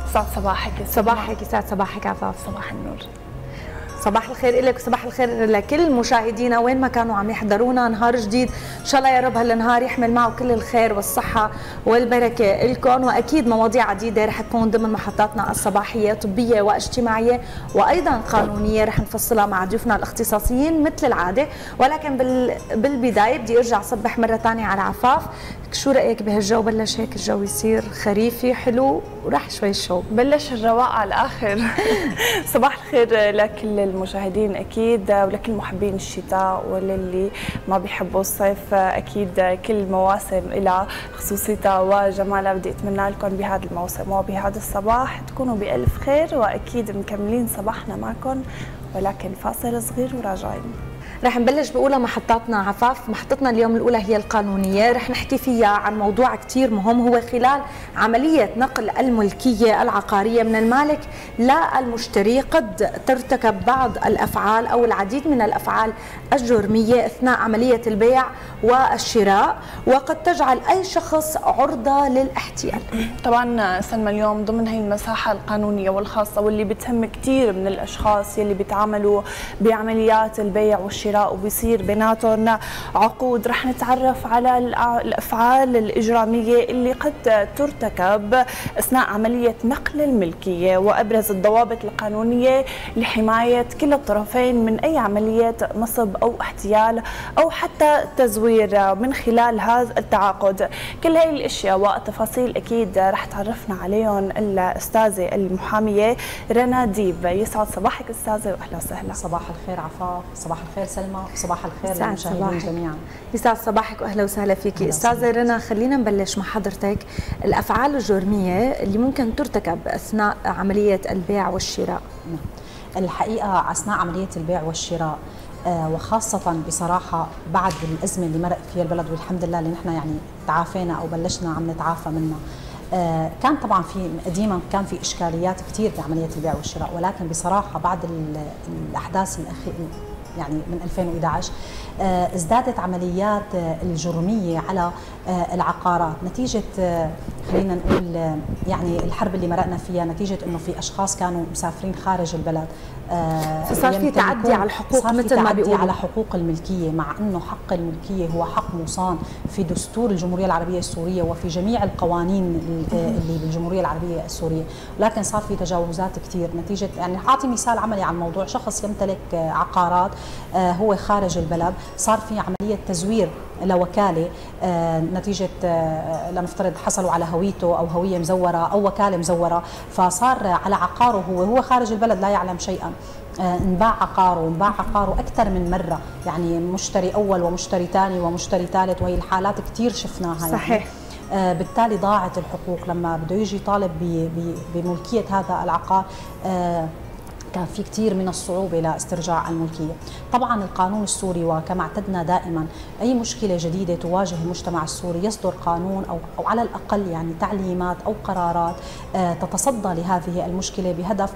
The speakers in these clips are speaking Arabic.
سعد صباحك. صباحك يسعد صباحك عفاف. صباح النور. صباح الخير لك وصباح الخير لكل مشاهدينا وين ما كانوا عم يحضرونا. نهار جديد ان شاء الله يا رب هالنهار يحمل معه كل الخير والصحه والبركه لكم، واكيد مواضيع عديده رح تكون ضمن محطاتنا الصباحيه، طبيه واجتماعيه وايضا قانونيه رح نفصلها مع ضيوفنا الاختصاصيين مثل العاده. ولكن بالبدايه بدي ارجع صبح مره ثانيه على عفاف. شو رايك بهالجو؟ بلش هيك الجو يصير خريفي حلو وراح شوي الشوب، بلش الرواق على الاخر. صباح الخير لكل المشاهدين اكيد، ولكل محبين الشتاء وللي ما بيحبوا الصيف. اكيد كل مواسم لها خصوصيتها وجمالها. بدي اتمنى لكم بهذا الموسم وبهذا الصباح تكونوا بالف خير، واكيد مكملين صباحنا معكم، ولكن فاصل صغير وراجعين. رح نبلش بأولى محطاتنا عفاف. محطتنا اليوم الأولى هي القانونية، رح نحكي فيها عن موضوع كتير مهم، هو خلال عملية نقل الملكية العقارية من المالك للمشتري قد ترتكب بعض الأفعال أو العديد من الأفعال الجرمية أثناء عملية البيع والشراء، وقد تجعل أي شخص عرضة للاحتيال. طبعا سلمى اليوم ضمن هي المساحة القانونية والخاصة واللي بتهم كتير من الأشخاص يلي بيتعاملوا بعمليات البيع والشراء وبيصير بيناتهم عقود، رح نتعرف على الأفعال الإجرامية اللي قد ترتكب أثناء عملية نقل الملكية، وأبرز الضوابط القانونية لحماية كلا الطرفين من أي عملية نصب أو احتيال أو حتى تزوير من خلال هذا التعاقد. كل هاي الأشياء والتفاصيل أكيد رح تعرفنا عليهم الأستاذة المحامية رنا ديب. يسعد صباحك أستاذة وأهلا وسهلا. صباح الخير عفاف، صباح الخير سلمى، صباح الخير للمشاهدين جميعا. يسعد صباحك واهلا وسهلا فيكي. استاذه رنا، خلينا نبلش مع حضرتك. الافعال الجرميه اللي ممكن ترتكب اثناء عمليه البيع والشراء. الحقيقه اثناء عمليه البيع والشراء وخاصه بصراحه بعد الازمه اللي مرق فيها البلد والحمد لله اللي نحن يعني تعافينا او بلشنا عم نتعافى منها، كان طبعا في قديما كان في اشكاليات كثير بعمليه البيع والشراء، ولكن بصراحه بعد الاحداث الاخيره يعني من 2011 ازدادت عمليات الجرميه على العقارات نتيجه خلينا نقول يعني الحرب اللي مرقنا فيها، نتيجه انه في اشخاص كانوا مسافرين خارج البلد، صار في تعدي على الحقوق مثل ما بيقولوا، على حقوق الملكيه، مع انه حق الملكيه هو حق مصان في دستور الجمهوريه العربيه السوريه وفي جميع القوانين اللي بالجمهوريه العربيه السوريه، ولكن صار في تجاوزات كثير نتيجه يعني اعطي مثال عملي عن موضوع شخص يمتلك عقارات هو خارج البلد، صار في عمليه تزوير لوكاله نتيجه لنفترض حصلوا على هويته او هويه مزوره او وكاله مزوره، فصار على عقاره هو خارج البلد لا يعلم شيئا، انباع عقاره اكثر من مره، يعني مشتري اول ومشتري ثاني ومشتري ثالث، وهي الحالات كثير شفناها. صحيح. يعني بالتالي ضاعت الحقوق لما بده يجي طالب بملكيه هذا العقار، كان في كثير من الصعوبة لاسترجاع الملكية. طبعا القانون السوري وكما اعتدنا دائما أي مشكلة جديدة تواجه المجتمع السوري يصدر قانون أو على الأقل يعني تعليمات أو قرارات تتصدى لهذه المشكلة بهدف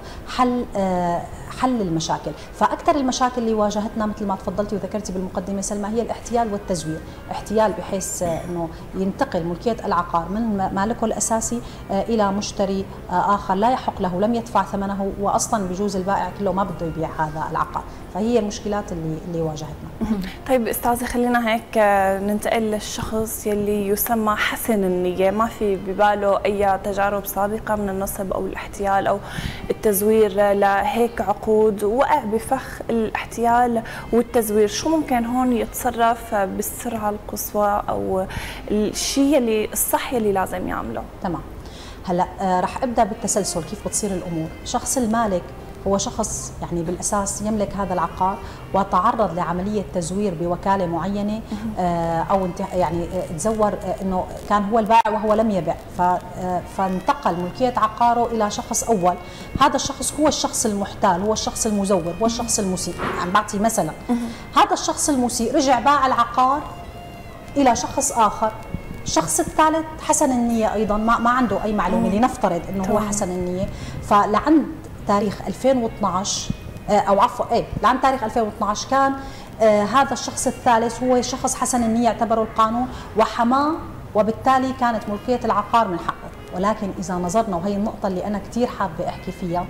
حل المشاكل. فأكثر المشاكل اللي واجهتنا مثل ما تفضلتي وذكرتي بالمقدمة سلمى هي الاحتيال والتزوير. احتيال بحيث أنه ينتقل ملكية العقار من مالكه الأساسي إلى مشتري آخر لا يحق له، لم يدفع ثمنه، وأصلا بجوز البائع كله ما بده يبيع هذا العقار. فهي المشكلات اللي واجهتنا. طيب استاذه خلينا هيك ننتقل للشخص يلي يسمى حسن النيه، ما في بباله اي تجارب سابقه من النصب او الاحتيال او التزوير لهيك عقود، وقع بفخ الاحتيال والتزوير، شو ممكن هون يتصرف بالسرعه القصوى او الشيء اللي الصح يلي لازم يعمله؟ تمام. هلا رح ابدا بالتسلسل كيف بتصير الامور. شخص المالك هو شخص يعني بالاساس يملك هذا العقار وتعرض لعمليه تزوير بوكاله معينه، او يعني تزور انه كان هو البائع وهو لم يبع، فانتقل ملكيه عقاره الى شخص اول. هذا الشخص هو الشخص المحتال، هو الشخص المزور، هو الشخص المسيء. عم بعطي مثلا هذا الشخص المسيء رجع باع العقار الى شخص اخر. الشخص الثالث حسن النيه ايضا ما عنده اي معلومه، لنفترض انه هو حسن النيه، فلعند تاريخ 2012 او عفوا لعند تاريخ 2012 كان هذا الشخص الثالث هو شخص حسن النيه اعتبره القانون وحماه، وبالتالي كانت ملكيه العقار من حقه. ولكن إذا نظرنا، وهي النقطة اللي أنا كتير حابة أحكي فيها،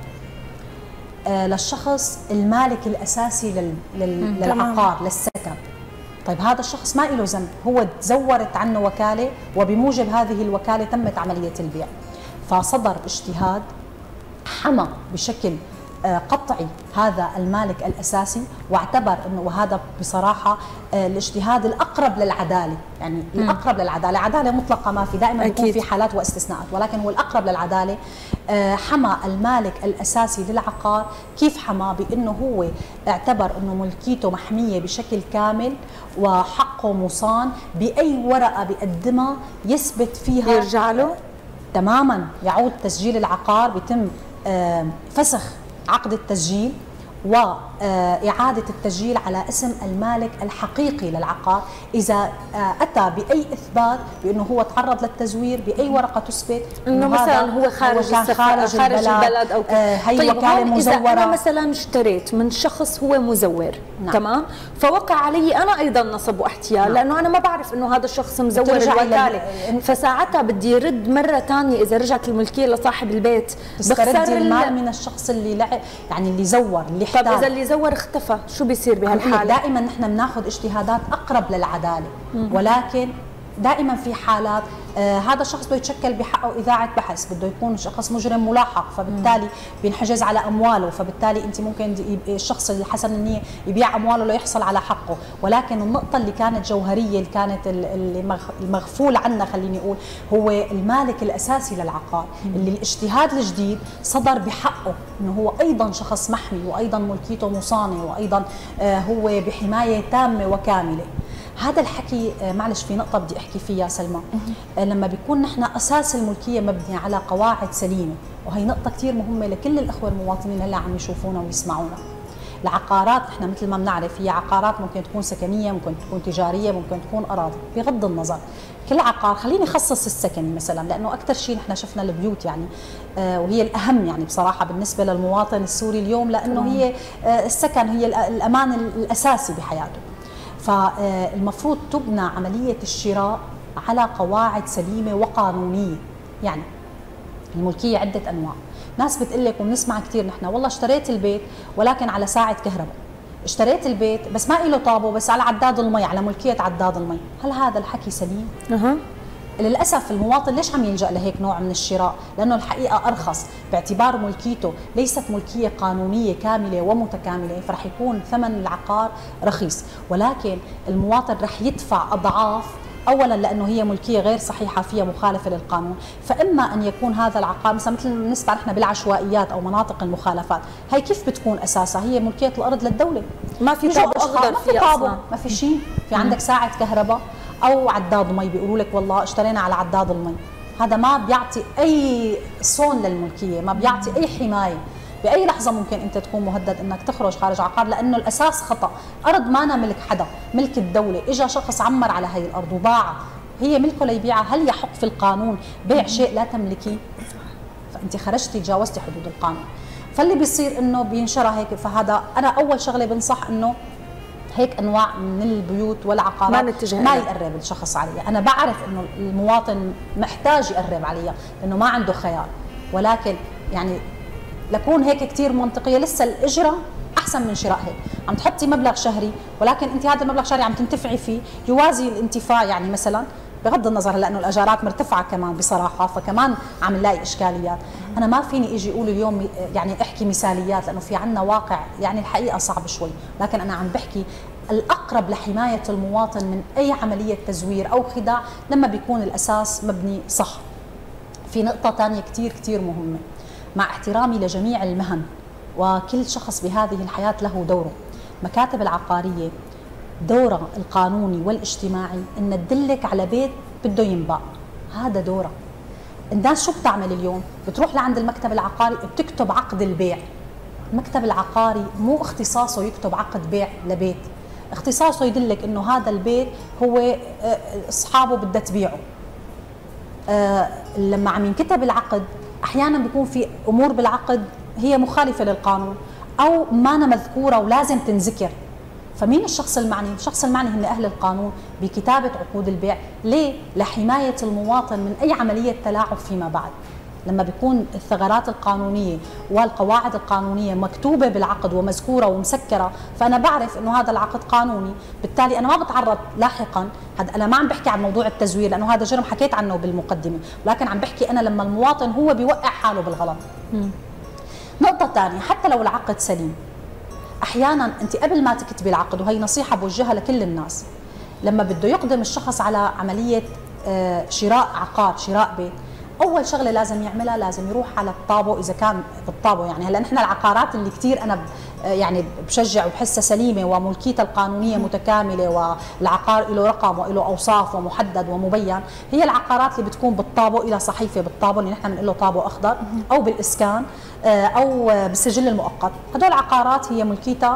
للشخص المالك الأساسي للعقار للسكن. طيب هذا الشخص ما له ذنب، هو تزورت عنه وكالة وبموجب هذه الوكالة تمت عملية البيع، فصدر اجتهاد حمى بشكل قطعي هذا المالك الأساسي، واعتبر أنه، وهذا بصراحة الاجتهاد الأقرب للعدالة، يعني الأقرب للعدالة، عدالة مطلقة ما في، دائما يكون في حالات واستثناءات، ولكن هو الأقرب للعدالة. حمى المالك الأساسي للعقار. كيف حمى؟ بأنه هو اعتبر أنه ملكيته محمية بشكل كامل وحقه مصان بأي ورقة بيقدمها يثبت فيها يرجع له تماما، يعود تسجيل العقار، بيتم فسخ عقد التسجيل وإعادة التسجيل على اسم المالك الحقيقي للعقار. إذا أتى بأي إثبات بأنه هو تعرض للتزوير بأي ورقة تثبت إنه مثلا هو خارج البلد أو هي طيب وكالة مزورة. إذا أنا مثلا اشتريت من شخص هو مزور، نعم. تمام، فوقع علي أنا أيضا نصب واحتيال، نعم. لأنه أنا ما بعرف إنه هذا الشخص مزور الوكالة، فساعتها بدي رد مرة ثانية إذا رجعت الملكية لصاحب البيت، بخسر المال من الشخص اللي يعني اللي زور، اللي احتال. طب إذا اللي زور اختفى شو بيصير بهالحالة؟ دائما نحن بناخذ اجتهادات اقرب للعداله، ولكن دائما في حالات هذا الشخص بده يتشكل بحقه اذاعه بحث، بده يكون شخص مجرم ملاحق، فبالتالي بينحجز على امواله، فبالتالي انت ممكن الشخص اللي حسن النيه يبيع امواله ليحصل على حقه. ولكن النقطه اللي كانت جوهريه، اللي كانت المغفول عنها خليني اقول، هو المالك الاساسي للعقار، اللي الاجتهاد الجديد صدر بحقه انه هو ايضا شخص محمي، وايضا ملكيته مصانه، وايضا هو بحمايه تامه وكامله. هذا الحكي معلش في نقطة بدي أحكي فيها سلمى، لما بيكون نحن أساس الملكية مبني على قواعد سليمة، وهي نقطة كتير مهمة لكل الأخوة المواطنين هلا عم يشوفونا ويسمعونا. العقارات نحن مثل ما بنعرف هي عقارات ممكن تكون سكنية، ممكن تكون تجارية، ممكن تكون أراضي، بغض النظر كل عقار. خليني أخصص السكني مثلا، لأنه أكثر شيء نحن شفنا البيوت يعني، وهي الأهم يعني بصراحة بالنسبة للمواطن السوري اليوم، لأنه هي السكن هي الأمان الأساسي بحياته. فالمفروض تبنى عملية الشراء على قواعد سليمة وقانونية. يعني الملكية عدة أنواع، ناس بتقلك وبنسمع كثير نحن والله اشتريت البيت ولكن على ساعة كهرباء، اشتريت البيت بس ما له طابو، بس على عداد المي، على ملكية عداد المي. هل هذا الحكي سليم؟ للأسف المواطن ليش عم يلجأ لهيك نوع من الشراء؟ لأنه الحقيقة أرخص، باعتبار ملكيته ليست ملكية قانونية كاملة ومتكاملة، فرح يكون ثمن العقار رخيص، ولكن المواطن رح يدفع أضعاف. اولا لانه هي ملكيه غير صحيحه فيها مخالفه للقانون، فاما ان يكون هذا العقار مثل ما بنسمع نحن بالعشوائيات او مناطق المخالفات، هي كيف بتكون اساسها؟ هي ملكيه الارض للدوله، ما في طابو اخضر فيها اصلا، ما في شيء، في عندك ساعه كهرباء او عداد مي، بيقولوا لك والله اشترينا على عداد المي. هذا ما بيعطي اي صون للملكيه، ما بيعطي اي حمايه. باي لحظه ممكن انت تكون مهدد انك تخرج خارج عقار، لانه الاساس خطا، ارض مانا ملك حدا، ملك الدوله، اجى شخص عمر على هي الارض وباعها، هي ملكه ليبيعها. هل يحق في القانون بيع شيء لا تملكيه؟ فانت خرجتي تجاوزتي حدود القانون. فاللي بيصير انه بينشرى هيك. فهذا انا اول شغله بنصح انه هيك انواع من البيوت والعقارات ما يقرب الشخص عليها. انا بعرف انه المواطن محتاج يقرب عليها لانه ما عنده خيار، ولكن يعني لكون هيك كثير منطقيه، لسه الاجره احسن من شراء هيك. عم تحطي مبلغ شهري، ولكن انت هذا المبلغ الشهري عم تنتفعي فيه يوازي الانتفاع، يعني مثلا بغض النظر لانه الاجارات مرتفعه كمان بصراحه، فكمان عم نلاقي اشكاليات. انا ما فيني اجي اقول اليوم يعني احكي مثاليات، لانه في عندنا واقع يعني الحقيقه صعب شوي، لكن انا عم بحكي الاقرب لحمايه المواطن من اي عمليه تزوير او خداع لما بيكون الاساس مبني صح. في نقطه ثانيه كثير كثير مهمه، مع احترامي لجميع المهن وكل شخص بهذه الحياة له دوره، مكاتب العقارية دورها القانوني والاجتماعي ان تدلك على بيت بده ينباع، هذا دورها. الناس شو بتعمل اليوم؟ بتروح لعند المكتب العقاري بتكتب عقد البيع. المكتب العقاري مو اختصاصه يكتب عقد بيع لبيت، اختصاصه يدلك انه هذا البيت هو اصحابه بدها تبيعه. لما عم ينكتب العقد احيانا بيكون في امور بالعقد هي مخالفه للقانون او ما مذكوره ولازم تنذكر، فمين الشخص المعني؟ الشخص المعني هن أهل القانون بكتابة عقود البيع. ليه؟ لحماية المواطن من أي عملية تلاعب فيما بعد. لما بيكون الثغرات القانونية والقواعد القانونية مكتوبة بالعقد ومذكورة ومسكرة، فأنا بعرف إنه هذا العقد قانوني، بالتالي أنا ما بتعرض لاحقا. أنا ما عم بحكي عن موضوع التزوير لأنه هذا جرم حكيت عنه بالمقدمة، ولكن عم بحكي أنا لما المواطن هو بيوقع حاله بالغلط. نقطة ثانية، حتى لو العقد سليم، أحيانا أنت قبل ما تكتبي العقد، وهي نصيحة بوجهها لكل الناس، لما بده يقدم الشخص على عملية شراء عقار، شراء بيت، اول شغله لازم يعملها لازم يروح على الطابو، اذا كان بالطابو. يعني هلا نحن العقارات اللي كثير انا يعني بشجع وبحسها سليمه وملكيتها القانونيه متكامله والعقار له رقم وله اوصاف ومحدد ومبين، هي العقارات اللي بتكون بالطابو، الى صحيفه بالطابو اللي نحن بنقول له طابو اخضر، او بالاسكان او بالسجل المؤقت. هدول عقارات هي ملكيتها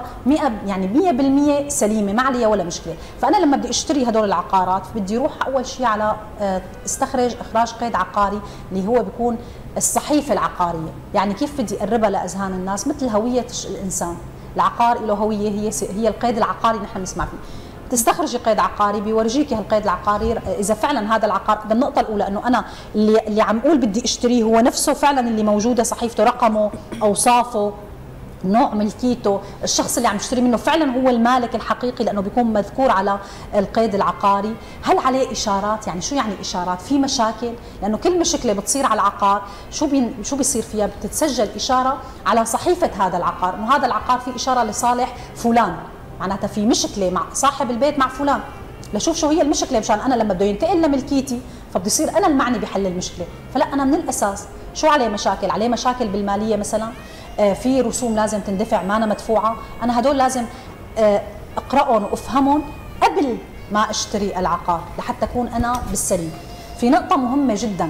100% سليمه، ما عليها ولا مشكله. فانا لما بدي اشتري هدول العقارات بدي اروح اول شيء على اخراج قيد عقاري اللي هو بيكون الصحيفه العقاريه. يعني كيف بدي اقربها لاذهان الناس؟ مثل هويه الانسان، العقار له هويه، هي القيد العقاري اللي نحن بنسمع فيه. تستخرجي قيد عقاري بيورجيكي هالقيد العقاري اذا فعلا هذا العقار. بالنقطه الاولى انه انا اللي عم اقول بدي اشتريه هو نفسه فعلا اللي موجوده صحيفته، رقمه، اوصافه، نوع ملكيته، الشخص اللي عم يشتري منه فعلا هو المالك الحقيقي لانه بيكون مذكور على القيد العقاري. هل عليه اشارات؟ يعني شو يعني اشارات؟ في مشاكل؟ لانه كل مشكله بتصير على العقار شو بيصير فيها؟ بتتسجل اشاره على صحيفه هذا العقار انه هذا العقار في اشاره لصالح فلان، معناتها في مشكله مع صاحب البيت مع فلان. لشوف شو هي المشكله، مشان انا لما بده ينتقل لملكيتي فبده يصير انا المعني بحل المشكله. فلا، انا من الاساس شو عليه مشاكل؟ عليه مشاكل بالماليه مثلا، في رسوم لازم تندفع ما أنا مدفوعه، انا هدول لازم اقراهم وافهمهم قبل ما اشتري العقار لحتى اكون انا بالسليم. في نقطه مهمه جدا،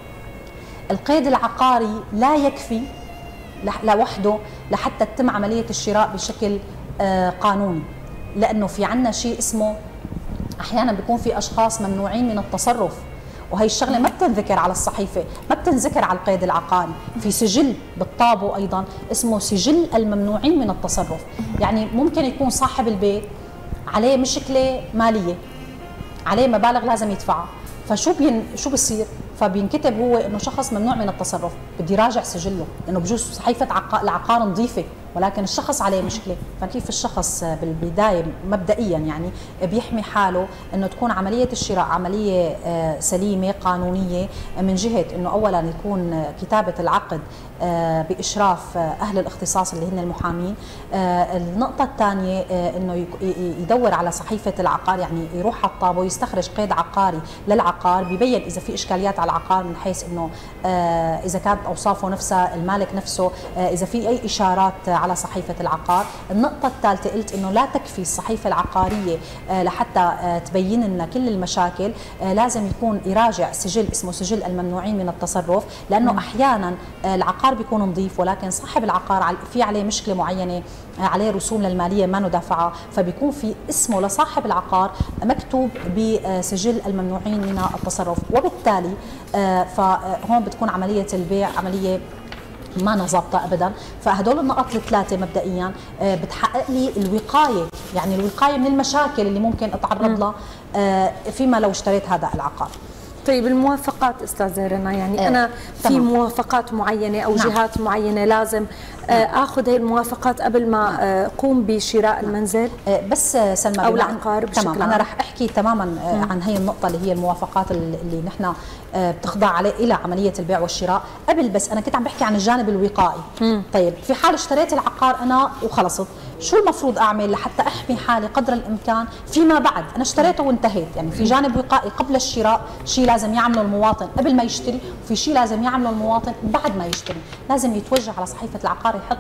القيد العقاري لا يكفي لوحده لحتى تتم عمليه الشراء بشكل قانوني، لانه في عندنا شيء اسمه احيانا بيكون في اشخاص ممنوعين من التصرف، وهي الشغله ما بتنذكر على الصحيفه، ما بتنذكر على القيد العقاري. في سجل بالطابو ايضا اسمه سجل الممنوعين من التصرف. يعني ممكن يكون صاحب البيت عليه مشكله ماليه، عليه مبالغ لازم يدفعها، فشو شو بصير؟ فبينكتب هو انه شخص ممنوع من التصرف، بدي راجع سجله لانه بجوز صحيفه العقار نظيفه ولكن الشخص عليه مشكله. فكيف الشخص بالبدايه مبدئيا يعني بيحمي حاله انه تكون عمليه الشراء عمليه سليمه قانونيه، من جهه انه اولا يكون كتابه العقد باشراف اهل الاختصاص اللي هن المحامين. النقطه الثانيه انه يدور على صحيفه العقار، يعني يروح على الطابو يستخرج قيد عقاري للعقار ببين اذا في اشكاليات على العقار من حيث انه اذا كانت اوصافه نفسها، المالك نفسه، اذا في اي اشارات على صحيفه العقار. النقطه الثالثه قلت انه لا تكفي الصحيفه العقاريه لحتى تبين لنا كل المشاكل، لازم يكون يراجع سجل اسمه سجل الممنوعين من التصرف، لانه احيانا العقار بيكون نظيف ولكن صاحب العقار في عليه مشكله معينه، عليه رسوم للماليه ما ندفعها، فبيكون في اسمه لصاحب العقار مكتوب بسجل الممنوعين من التصرف، وبالتالي فهون بتكون عمليه البيع عمليه ما ظابطه ابدا. فهدول النقط الثلاثه مبدئيا بتحقق لي الوقايه، يعني الوقايه من المشاكل اللي ممكن اتعرض لها فيما لو اشتريت هذا العقار. طيب الموافقات استاذه رنا، يعني انا في موافقات معينه او جهات معينه لازم اخذ هي الموافقات قبل ما اقوم بشراء المنزل بس سلمى او العقار بشكل عام؟ انا رح احكي تماما عن هي النقطه اللي هي الموافقات اللي نحن بتخضع عليه الى عمليه البيع والشراء. قبل بس انا كنت عم بحكي عن الجانب الوقائي. طيب في حال اشتريت العقار انا وخلصت، شو المفروض اعمل لحتى احمي حالي قدر الامكان فيما بعد؟ انا اشتريته وانتهيت، يعني في جانب وقائي قبل الشراء، شيء لازم يعمله المواطن قبل ما يشتري، وفي شيء لازم يعمله المواطن بعد ما يشتري. لازم يتوجه على صحيفه العقار يحط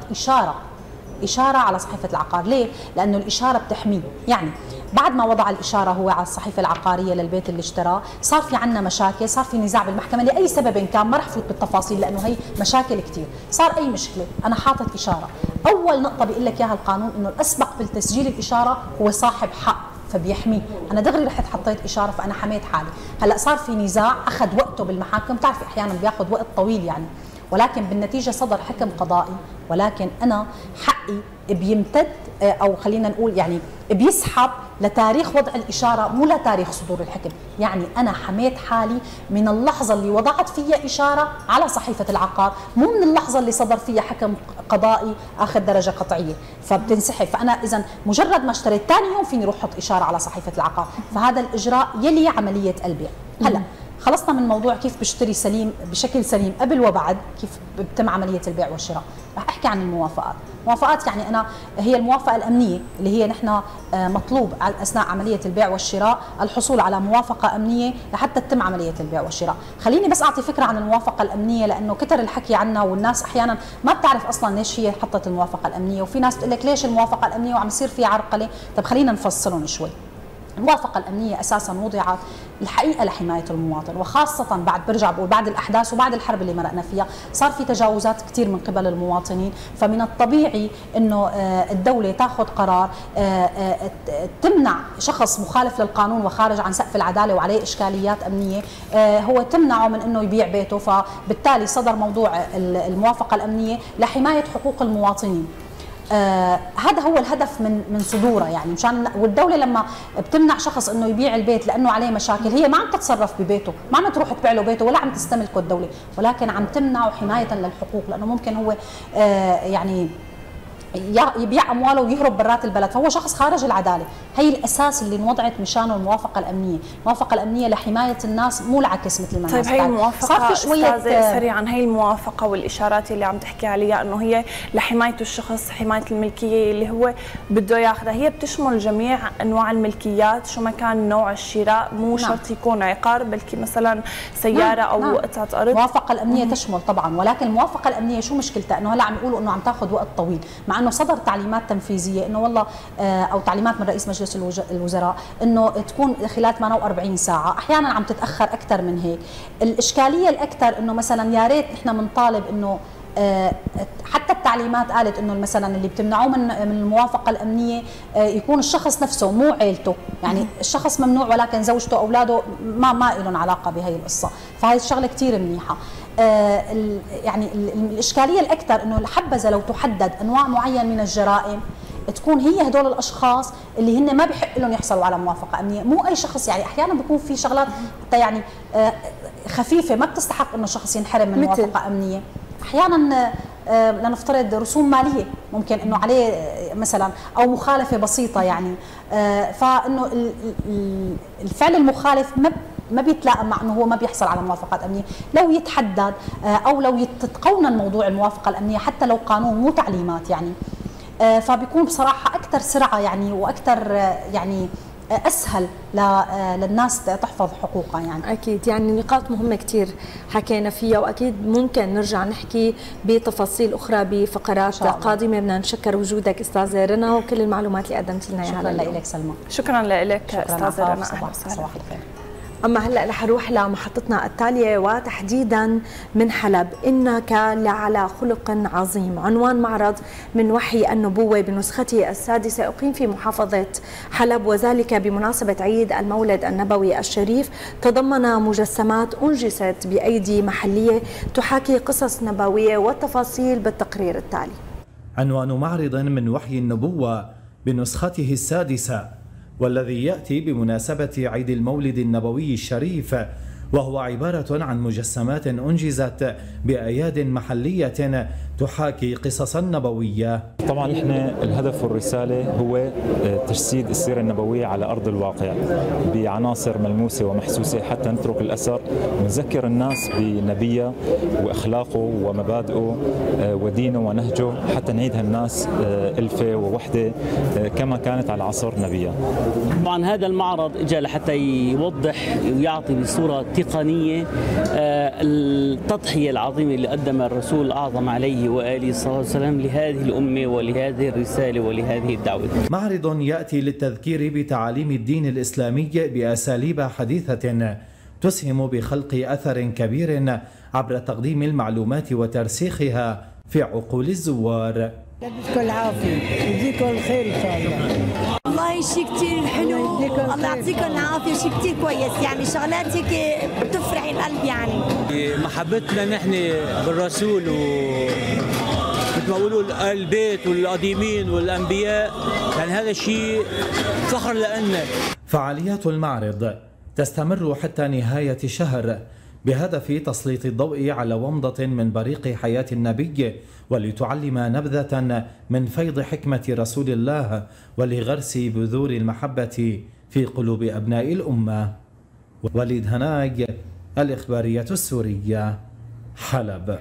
إشارة على صحيفة العقار. ليه؟ لأنه الإشارة بتحميه. يعني بعد ما وضع الإشارة هو على الصحيفة العقارية للبيت اللي اشتراه، صار في عنا مشاكل، صار في نزاع بالمحكمة لأي سبب كان، ما رح فوت بالتفاصيل لأنه هي مشاكل كثير، صار أي مشكلة أنا حاطط إشارة. أول نقطة بيقول لك إياها القانون إنه الأسبق بالتسجيل الإشارة هو صاحب حق، فبيحميه. انا دغري رحت حطيت اشاره فانا حميت حالي. هلا صار في نزاع اخذ وقته بالمحاكم، بتعرفي احيانا بياخذ وقت طويل يعني، ولكن بالنتيجة صدر حكم قضائي، ولكن أنا حقي بيمتد أو خلينا نقول يعني بيسحب لتاريخ وضع الإشارة مو لتاريخ صدور الحكم. يعني أنا حميت حالي من اللحظة اللي وضعت فيها إشارة على صحيفة العقار، مو من اللحظة اللي صدر فيها حكم قضائي آخر درجة قطعية فبتنسحب. فأنا إذا مجرد ما اشتريت ثاني يوم فيني روح أحط إشارة على صحيفة العقار. فهذا الإجراء يلي عملية البيع. هلا خلصنا من موضوع كيف بشتري سليم بشكل سليم قبل وبعد، كيف بتم عملية البيع والشراء. رح أحكي عن الموافقات. موافقات يعني أنا هي الموافقة الأمنية اللي هي نحن مطلوب أثناء عملية البيع والشراء الحصول على موافقة أمنية لحتى تتم عملية البيع والشراء. خليني بس أعطي فكرة عن الموافقة الأمنية لأنه كتر الحكي عنها والناس أحيانا ما بتعرف أصلا ليش هي حطت الموافقة الأمنية، وفي ناس بتقول لك ليش الموافقة الأمنية وعم يصير فيها عرقلة. طب خلينا نفصلهم شوي. الموافقة الأمنية أساساً وضعت الحقيقة لحماية المواطن، وخاصة برجع بقول بعد الأحداث وبعد الحرب اللي مرقنا فيها صار في تجاوزات كثير من قبل المواطنين. فمن الطبيعي إنه الدولة تأخذ قرار تمنع شخص مخالف للقانون وخارج عن سقف العدالة وعليه إشكاليات أمنية هو تمنعه من إنه يبيع بيته. فبالتالي صدر موضوع الموافقة الأمنية لحماية حقوق المواطنين. هذا هو الهدف من صدورها. يعني مشان والدوله لما بتمنع شخص انه يبيع البيت لانه عليه مشاكل، هي ما عم تتصرف ببيته، ما عم تروح تبيع له بيته ولا عم تستملكه الدوله، ولكن عم تمنعه حمايه للحقوق، لانه ممكن هو يعني يبيع امواله ويهرب برات البلد، فهو شخص خارج العداله. هي الاساس اللي انوضعت مشانه الموافقه الامنيه، الموافقه الامنيه لحمايه الناس مو العكس مثل ما طيب هي الموافقه صار في شويه سريعا، هي الموافقه والاشارات اللي عم تحكي عليها انه هي لحمايه الشخص، حمايه الملكيه اللي هو بده ياخذها، هي بتشمل جميع انواع الملكيات شو ما كان نوع الشراء، مو شرط يكون عقار بلكي مثلا سياره او قطعه ارض. الموافقه الامنيه تشمل طبعا، ولكن الموافقه الامنيه شو مشكلتها؟ انه هلا عم يقولوا انه عم تاخذ وقت طويل، مع انه صدر تعليمات تنفيذيه انه والله او تعليمات من رئيس مجلس الوزراء انه تكون خلال 48 ساعه، احيانا عم تتاخر اكثر من هيك. الاشكاليه الاكثر انه مثلا يا ريت نحن بنطالب انه حتى التعليمات قالت انه مثلا اللي بتمنعوه من الموافقه الامنيه يكون الشخص نفسه مو عيلته، يعني الشخص ممنوع ولكن زوجته اولاده ما لهم علاقه بهي القصه، فهي الشغله كثير منيحه. يعني الاشكاليه الاكثر انه حبذا لو تحدد انواع معين من الجرائم تكون هي هدول الاشخاص اللي هن ما بحق لهم يحصلوا على موافقه امنيه، مو اي شخص. يعني احيانا بيكون في شغلات حتى يعني خفيفه ما بتستحق انه شخص ينحرم من موافقه امنيه. احيانا لنفترض رسوم ماليه ممكن انه عليه مثلا او مخالفه بسيطه، يعني فانه الفعل المخالف ما بيتلائم مع انه هو ما بيحصل على موافقات امنيه. لو يتحدد او لو يتقونن موضوع الموافقه الامنيه حتى لو قانون مو تعليمات، يعني فبيكون بصراحه اكثر سرعه يعني واكثر يعني اسهل للناس تحفظ حقوقها. يعني اكيد يعني نقاط مهمه كثير حكينا فيها، واكيد ممكن نرجع نحكي بتفاصيل اخرى بفقرات قادمه. بدنا نشكر وجودك استاذه رنا وكل المعلومات اللي قدمتي لنا اياها. شكرا لك سلمى. شكرا لك استاذه رنا. صباح الخير. أما هلأ رح نروح لمحطتنا التالية وتحديدا من حلب. إنك لعلى خلق عظيم، عنوان معرض من وحي النبوة بنسخته السادسة أقيم في محافظة حلب، وذلك بمناسبة عيد المولد النبوي الشريف. تضمن مجسمات أنجزت بأيدي محلية تحاكي قصص نبوية، والتفاصيل بالتقرير التالي. عنوان معرض من وحي النبوة بنسخته السادسة، والذي يأتي بمناسبة عيد المولد النبوي الشريف، وهو عبارة عن مجسمات أنجزت بأياد محلية تحاكي قصصا نبوية. طبعا احنا الهدف والرسالة هو تجسيد السيرة النبوية على أرض الواقع بعناصر ملموسة ومحسوسة حتى نترك الأثر ونذكر الناس بنبيه وأخلاقه ومبادئه ودينه ونهجه، حتى نعيدها الناس ألفة ووحدة كما كانت على عصر نبيه. طبعا هذا المعرض اجى لحتى يوضح ويعطي بصورة تقنية التضحية العظيمة اللي قدمها الرسول الأعظم عليه وآله الصلاة والسلام لهذه الأمة ولهذه الرسالة ولهذه الدعوة. معرض يأتي للتذكير بتعاليم الدين الإسلامي بأساليب حديثة تسهم بخلق أثر كبير عبر تقديم المعلومات وترسيخها في عقول الزوار. يديكم العافية ويديكم الخير إن شاء الله. والله شيء كثير حلو، الله يعطيكم العافية، شيء كثير كويس، يعني شغلات هيك بتفرح القلب. يعني محبتنا نحن بالرسول مثل ما بيقولوا البيت والقديمين والانبياء، يعني هذا الشيء فخر لنا. فعاليات المعرض تستمر حتى نهاية الشهر بهدف تسليط الضوء على ومضة من بريق حياة النبي، ولتعلم نبذة من فيض حكمة رسول الله، ولغرس بذور المحبة في قلوب أبناء الأمة. وليد هناج، الإخبارية السورية، حلب.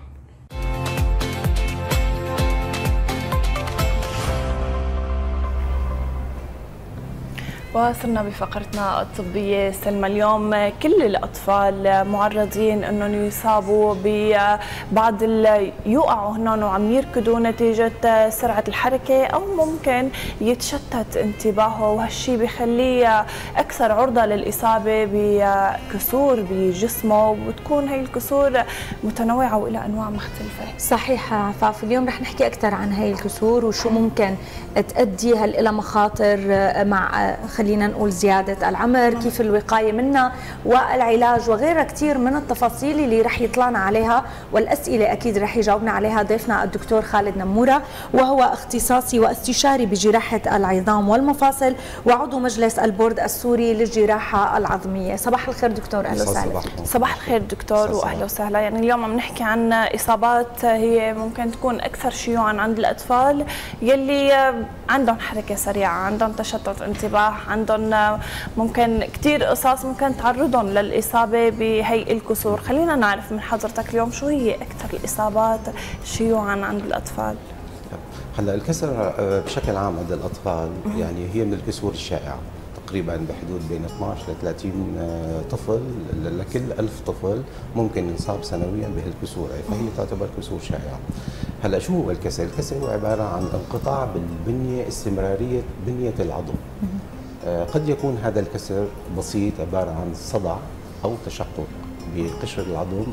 وصلنا بفقرتنا الطبية سلمى. اليوم كل الأطفال معرضين أنهم يصابوا ببعض يوقعوا هنون وعم يركضوا نتيجة سرعة الحركة، أو ممكن يتشتت انتباهه، وهالشي بيخليه أكثر عرضة للإصابة بكسور بجسمه، وتكون هي الكسور متنوعة وإلى أنواع مختلفة. صحيح عفاف، اليوم رح نحكي أكثر عن هي الكسور وشو ممكن تؤدي هل إلى مخاطر مع خلينا نقول زيادة العمر، كيف الوقاية منها والعلاج وغيرها كثير من التفاصيل اللي رح يطلعنا عليها، والأسئلة أكيد رح يجاوبنا عليها ضيفنا الدكتور خالد نمورة، وهو اختصاصي واستشاري بجراحة العظام والمفاصل وعضو مجلس البورد السوري للجراحة العظمية. صباح الخير دكتور، أهلا وسهلا. صباح الخير دكتور وأهلا وسهلا. يعني اليوم عم نحكي عن إصابات هي ممكن تكون أكثر شيوعا عند الأطفال يلي عندهم حركة سريعة، عندهم تشتت انتباه، عندهم ممكن كثير قصص ممكن تعرضهم للإصابة بهي الكسور. خلينا نعرف من حضرتك اليوم شو هي أكثر الإصابات شيوعا عند الأطفال؟ هلا الكسر بشكل عام عند الأطفال يعني هي من الكسور الشائعة، تقريبا بحدود بين 12 ل 30 طفل لكل 1000 طفل ممكن ينصاب سنويا بهالكسور، فهي تعتبر كسور شائعة. هلا شو هو الكسر؟ الكسر هو عبارة عن انقطاع بالبنية، استمرارية بنية العظم. قد يكون هذا الكسر بسيط عبارة عن صدع أو تشقق بقشر العظم،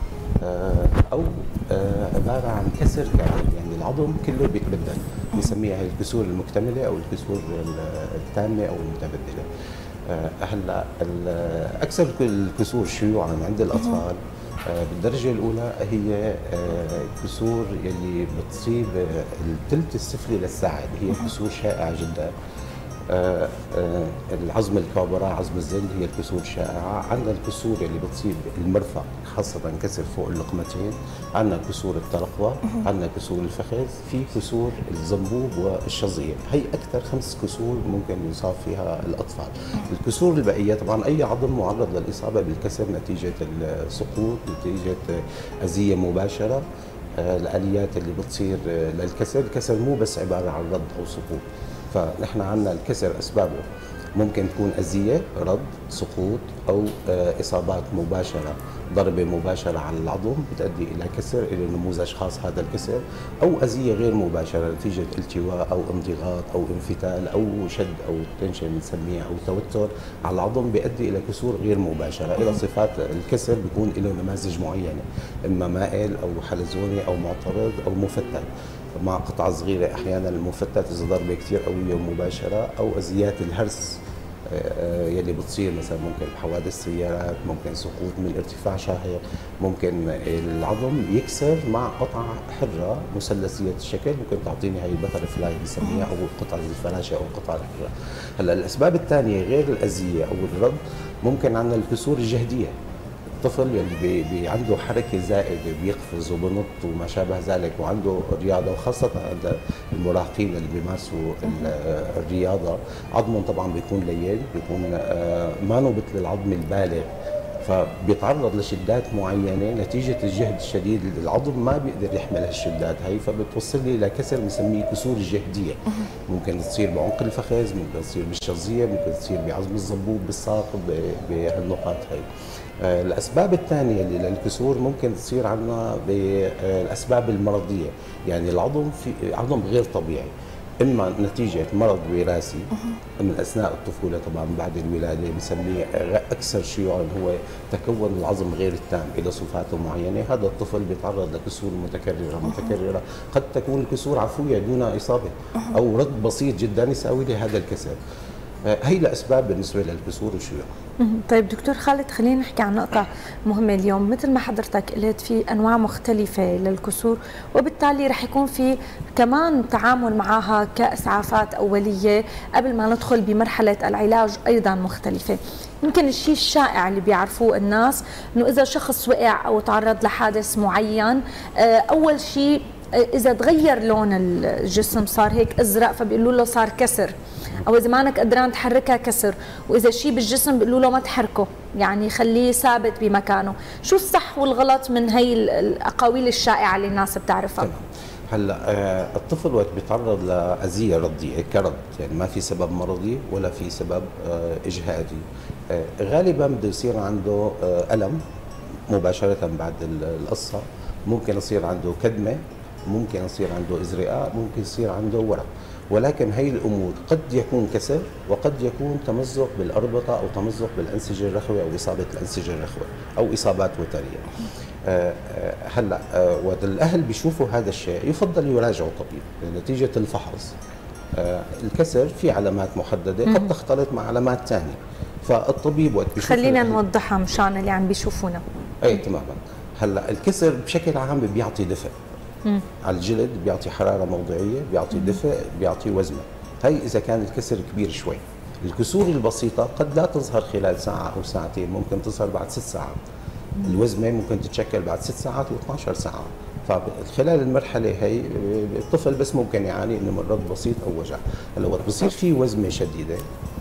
أو عبارة عن كسر كامل، يعني العظم كله بيتبدل، بنسميها هي الكسور المكتملة أو الكسور التامة أو المتبدلة. هلا أكثر الكسور شيوعا عند الأطفال بالدرجة الأولى هي الكسور يلي بتصيب الثلث السفلي للساعد، هي كسور شائعة جدا. العظم الكابرا، عظم الزند، هي الكسور الشائعة. عندنا الكسور اللي بتصيب المرفق، خاصة كسر فوق اللقمتين، عندنا كسور الترقوة، عندنا كسور الفخذ، في كسور الزنبوب والشظية. هي أكثر 5 كسور ممكن يصاب فيها الأطفال. الكسور البقية طبعا أي عظم معرض للإصابة بالكسر نتيجة السقوط، نتيجة أذية مباشرة. الآليات اللي بتصير للكسر، الكسر مو بس عبارة عن رد أو سقوط، فنحن عندنا الكسر أسبابه ممكن تكون أذية، رد، سقوط، أو إصابات مباشرة، ضربة مباشرة على العظم بتؤدي إلى كسر، إلى نموذج خاص هذا الكسر، أو أذية غير مباشرة نتيجة التواء أو انضغاط أو انفتال أو شد أو تنشن بنسميها أو توتر على العظم بيؤدي إلى كسور غير مباشرة. إلى صفات الكسر بيكون له نماذج معينة، إما مائل أو حلزوني أو معترض أو مفتت، مع قطعة صغيرة أحيانا المفتت إذا ضربة كثير قوية ومباشرة، أو أذيات الهرس يلي بتصير مثلا ممكن حوادث سيارات، ممكن سقوط من ارتفاع شاهق، ممكن العظم يكسر مع قطعة حرة مثلثية الشكل، ممكن تعطيني هي البتر فلاي بسميها، أو قطعة الفراشة أو القطعة الحرة. هلا الأسباب الثانية غير الأذية أو الرد، ممكن عندنا الكسور الجهدية، الطفل اللي عنده حركه زائده بيقفز وبنط وما شابه ذلك وعنده رياضه، وخاصه عند المراهقين اللي بيمارسوا الرياضه عظمهم طبعا بيكون لين، بيكون ما مثل العظم البالغ، فبيتعرض لشدات معينه نتيجه الجهد الشديد، العظم ما بيقدر يحمل هالشدات هي، فبتوصل لي لكسر بنسميه كسور الجهديه. ممكن تصير بعمق الفخذ، ممكن تصير بالشظيه، ممكن تصير بعظم الزنبوب، بالساق، بهالنقاط هي. الأسباب الثانية اللي للكسور ممكن تصير عندنا بالأسباب المرضية، يعني العظم في عظم غير طبيعي، إما نتيجة مرض وراثي من أثناء الطفولة طبعا بعد الولادة، بنسميه أكثر شيوعا هو تكون العظم غير التام إلى صفات معينة، هذا الطفل بيتعرض لكسور متكررة، قد تكون الكسور عفوية دون إصابة، أو رد بسيط جدا يساوي لي هذا الكسر. هي الاسباب بالنسبه للكسور والشيوع. طيب دكتور خالد، خلينا نحكي عن نقطة مهمة اليوم. مثل ما حضرتك قلت، في أنواع مختلفة للكسور، وبالتالي رح يكون في كمان تعامل معها كإسعافات أولية قبل ما ندخل بمرحلة العلاج أيضا مختلفة. يمكن الشيء الشائع اللي بيعرفوه الناس إنه إذا شخص وقع أو تعرض لحادث معين، أول شيء إذا تغير لون الجسم صار هيك أزرق فبيقولوا له صار كسر، أو إذا ما أنك قدران تحركها كسر، وإذا شيء بالجسم بيقولوا له ما تحركه، يعني خليه ثابت بمكانه. شو الصح والغلط من هي الأقاويل الشائعة اللي الناس بتعرفها؟ هلا الطفل وقت بيتعرض لأذية ردية كرد، يعني ما في سبب مرضي ولا في سبب إجهادي، غالبا بده يصير عنده ألم مباشرة بعد القصة، ممكن يصير عنده كدمة، ممكن يصير عنده إزرقاء، ممكن يصير عنده ورم. ولكن هي الامور قد يكون كسر وقد يكون تمزق بالاربطه او تمزق بالانسجه الرخوي او اصابه الانسجه الرخوي او اصابات وتريه. هلا وقت الاهل بيشوفوا هذا الشيء يفضل يراجعوا طبيب نتيجه الفحص. الكسر في علامات محدده قد تختلط مع علامات ثانيه، فالطبيب وقت بيشوف خلينا نوضحها مشان اللي عم بيشوفونا. اي تماما. هلا الكسر بشكل عام بيعطي دفء على الجلد، بيعطي حراره موضعيه، بيعطي دفء، بيعطي وزمه. هي اذا كان الكسر كبير شوي. الكسور البسيطه قد لا تظهر خلال ساعه او ساعتين، ممكن تظهر بعد 6 ساعات. الوزمه ممكن تتشكل بعد 6 ساعات و12 ساعه. فخلال المرحله هي الطفل بس ممكن يعاني انه مرض بسيط او وجع. هلا وقت بصير في وزمه شديده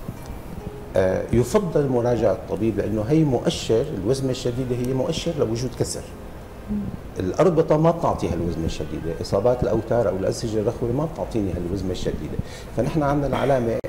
يفضل مراجعه الطبيب، لانه هي مؤشر، الوزمه الشديده هي مؤشر لوجود كسر. الأربطة ما بتعطي هالوزمة الشديدة، إصابات الأوتار أو الأنسجة الرخوية ما بتعطيني هالوزمة الشديدة، فنحن عندنا العلامة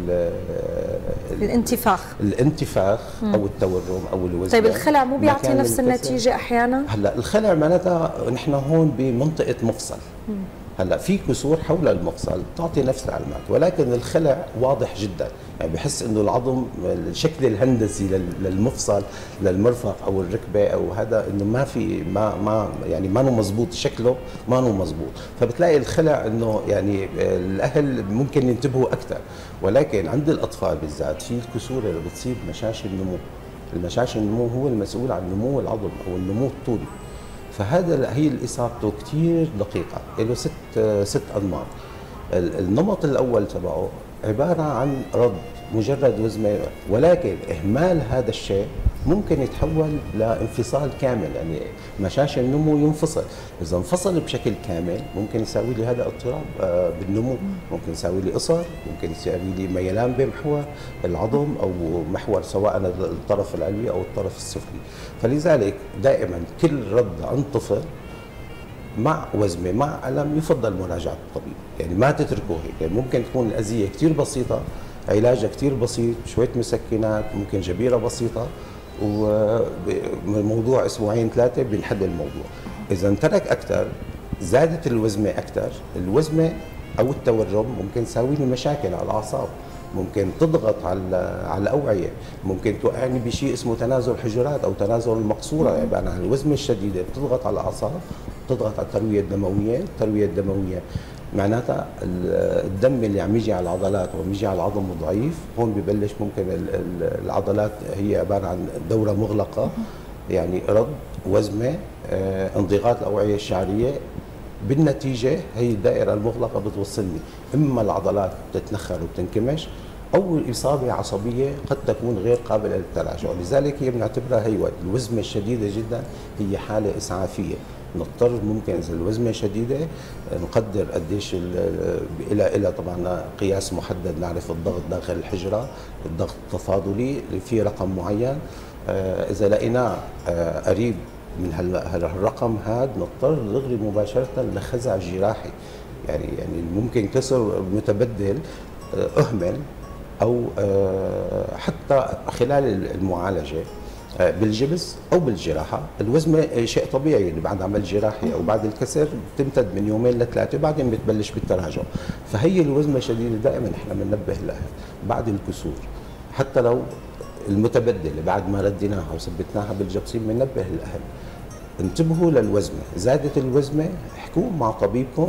الانتفاخ أو التورم أو الوزمة. طيب الخلع مو بيعطي نفس النتيجة أحيانا؟ هلا الخلع معناتها نحن هون بمنطقة مفصل. هلا في كسور حول المفصل تعطي نفس العلامات، ولكن الخلع واضح جدا، يعني بحس انه العظم الشكل الهندسي للمفصل للمرفق او الركبه او هذا انه ما في ما يعني ما مضبوط، شكله ما مضبوط، فبتلاقي الخلع انه يعني الاهل ممكن ينتبهوا اكثر. ولكن عند الاطفال بالذات في الكسور اللي بتصيب مشاشي النمو. المشاشي النمو هو المسؤول عن نمو العظم او النمو الطولي. فهذا هي اصابته كثير دقيقه، له ست انماط. النمط الاول تبعه عباره عن رد مجرد وزمه، ولكن اهمال هذا الشيء ممكن يتحول لانفصال كامل، يعني مشاشي النمو ينفصل. اذا انفصل بشكل كامل ممكن يساوي لي هذا اضطراب بالنمو، ممكن يساوي لي قصر، ممكن يساوي لي ميلان بمحور العظم او محور سواء الطرف العلوي او الطرف السفلي. فلذلك دائما كل رد عند طفل مع وزمه مع الم يفضل مراجعه الطبيب، يعني ما تتركوه هيك. يعني ممكن تكون الاذيه كثير بسيطه، علاجها كثير بسيط، شويه مسكنات، ممكن جبيره بسيطه، وموضوع اسبوعين 3 بنحل الموضوع. اذا ترك اكثر، زادت الوزمه اكثر، الوزمه او التورم ممكن تساوي لي مشاكل على الاعصاب، ممكن تضغط على الاوعيه، ممكن توقعني بشيء اسمه تنازل حجرات او تنازل المقصوره، يعني عن الوزمه الشديده بتضغط على الاعصاب، بتضغط على الترويه الدمويه، الترويه الدمويه معناتها الدم اللي عم يجي على العضلات وعم يجي على العظم ضعيف، هون ببلش ممكن العضلات هي عباره عن دوره مغلقه، يعني رد، وزمه، انضغاط الاوعيه الشعريه. بالنتيجه هي الدائره المغلقه بتوصلني اما العضلات بتتنخر وبتنكمش او اصابه عصبيه قد تكون غير قابله للتراجع، لذلك هي بنعتبرها هي الوزمه الشديده جدا هي حاله اسعافيه. نضطر ممكن اذا الوزمه شديده نقدر قديش الى طبعا قياس محدد، نعرف الضغط داخل الحجره، الضغط التفاضلي في رقم معين، اذا لقيناه قريب من هالرقم هذا نضطر دغري مباشره لخزع جراحي، يعني ممكن كسر متبدل اهمل او حتى خلال المعالجه بالجبس او بالجراحه. الوزمه شيء طبيعي، يعني بعد عمل جراحي او بعد الكسر بتمتد من 2 ل3 بعدين بتبلش بالتراجع. فهي الوزمه شديده دائما احنا بننبه الاهل بعد الكسور، حتى لو المتبدله بعد ما رديناها وثبتناها بالجبسين بننبه الاهل انتبهوا للوزمه، زادت الوزمه احكوا مع طبيبكم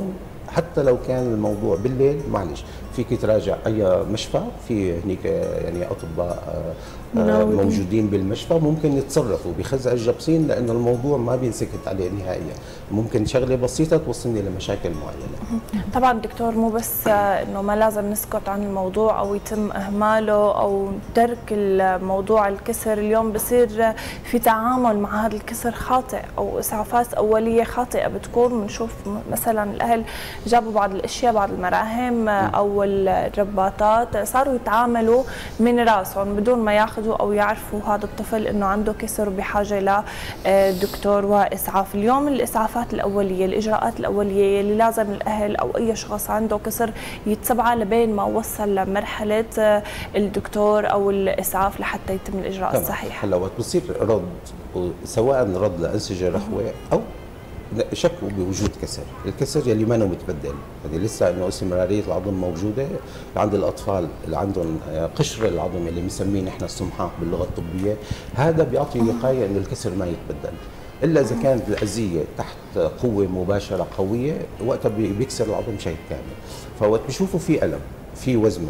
حتى لو كان الموضوع بالليل معلش فيك تراجع اي مشفى، في هنيك يعني اطباء موجودين بالمشفى ممكن يتصرفوا بخزع الجبصين، لانه الموضوع ما بينسكت عليه نهائيا، ممكن شغله بسيطه توصلني لمشاكل معينه. طبعا دكتور، مو بس انه ما لازم نسكت عن الموضوع او يتم اهماله او ترك الموضوع الكسر، اليوم بصير في تعامل مع هذا الكسر خاطئ او اسعافات اوليه خاطئه بتكون. بنشوف مثلا الاهل جابوا بعض الاشياء، بعض المراهم او الرباطات، صاروا يتعاملوا من راسهم بدون ما ياخذوا او يعرفوا هذا الطفل انه عنده كسر وبحاجه لدكتور واسعاف. اليوم الاسعافات الاوليه، الاجراءات الاوليه اللي لازم الاهل او اي شخص عنده كسر يتبعها لبين ما وصل لمرحله الدكتور او الاسعاف لحتى يتم الاجراء الصحيح. هلا وقت بصير رد، سواء رد لانسجه رخوه او شكوا بوجود كسر، الكسر يلي ما متبدل، هذه لسه انه استمراريه العظم موجوده عند الاطفال اللي عندهم قشر العظم اللي بنسميه نحن السمحاق باللغه الطبيه، هذا بيعطي وقايه انه الكسر ما يتبدل، الا اذا كانت الاذيه تحت قوه مباشره قويه وقتها بيكسر العظم شيء كامل. فوقت بيشوفوا في الم، في وزمه،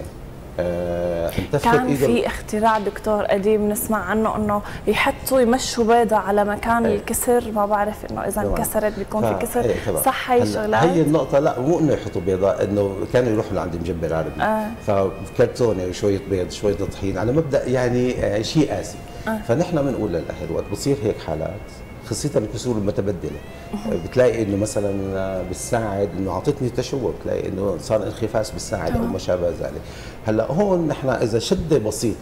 كان في اختراع دكتور قديم نسمع عنه انه يحطوا يمشوا بيضة على مكان الكسر، ما بعرف انه اذا انكسرت بيكون في كسر، صح هي الشغلات؟ هي النقطة، لا مو انه يحطوا بيضة، انه كانوا يروحوا لعند مجبر عربي فكرتونة وشوية بيض شوية طحين على مبدأ يعني شيء قاسي. فنحن بنقول للاهل وقت بصير هيك حالات، خاصة الكسور المتبدلة، بتلاقي انه مثلا بالساعد انه اعطتني تشوه، بتلاقي انه صار انخفاض بالساعد او ما شابه ذلك. هلا هون نحن اذا شدة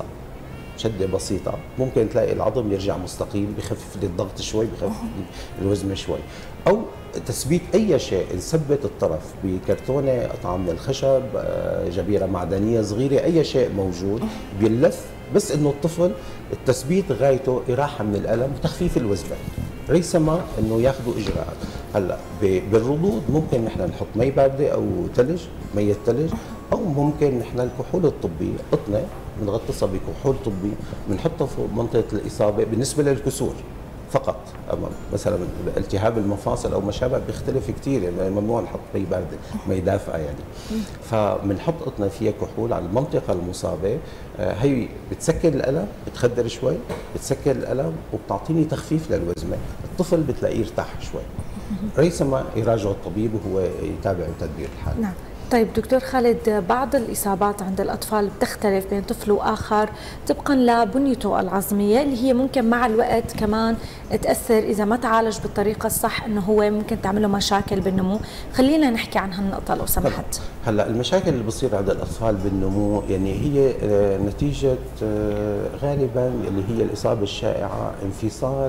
بسيطة ممكن تلاقي العظم يرجع مستقيم، بخفف لي الضغط شوي، بخفف لي الوزن شوي، او تثبيت اي شيء، نثبت الطرف بكرتونة، قطعة من الخشب، جبيرة معدنية صغيرة، اي شيء موجود بيلف، بس انه الطفل التثبيت غايته إراحة من الألم وتخفيف الوزن، ريثما انه ياخذوا اجراءات. هلا بالردود ممكن نحن نحط مي بارده او ثلج، ميه ثلج، او ممكن نحن الكحول الطبي قطنه بنغطسها بكحول طبي بنحطها فوق منطقه الاصابه بالنسبه للكسور فقط. اما مثلا التهاب المفاصل او ما شابه بيختلف كثير، يعني ممنوع نحط مي بارده، مي دافئه يعني. فبنحط قطنه فيها كحول على المنطقه المصابه، هي بتسكن الالم، بتخدر شوي، بتسكن الالم وبتعطيني تخفيف للوزمه، الطفل بتلاقيه ارتاح شوي. ريثما يراجع الطبيب وهو يتابع تدبير الحاله. نعم. طيب دكتور خالد، بعض الإصابات عند الأطفال بتختلف بين طفل وآخر طبقا لبنيته العظمية، اللي هي ممكن مع الوقت كمان تأثر إذا ما تعالج بالطريقة الصح، إنه هو ممكن تعمله مشاكل بالنمو. خلينا نحكي عن هالنقطة لو سمحت. هلا المشاكل اللي بتصير عند الأطفال بالنمو يعني هي نتيجة غالبا اللي هي الإصابة الشائعة، انفصال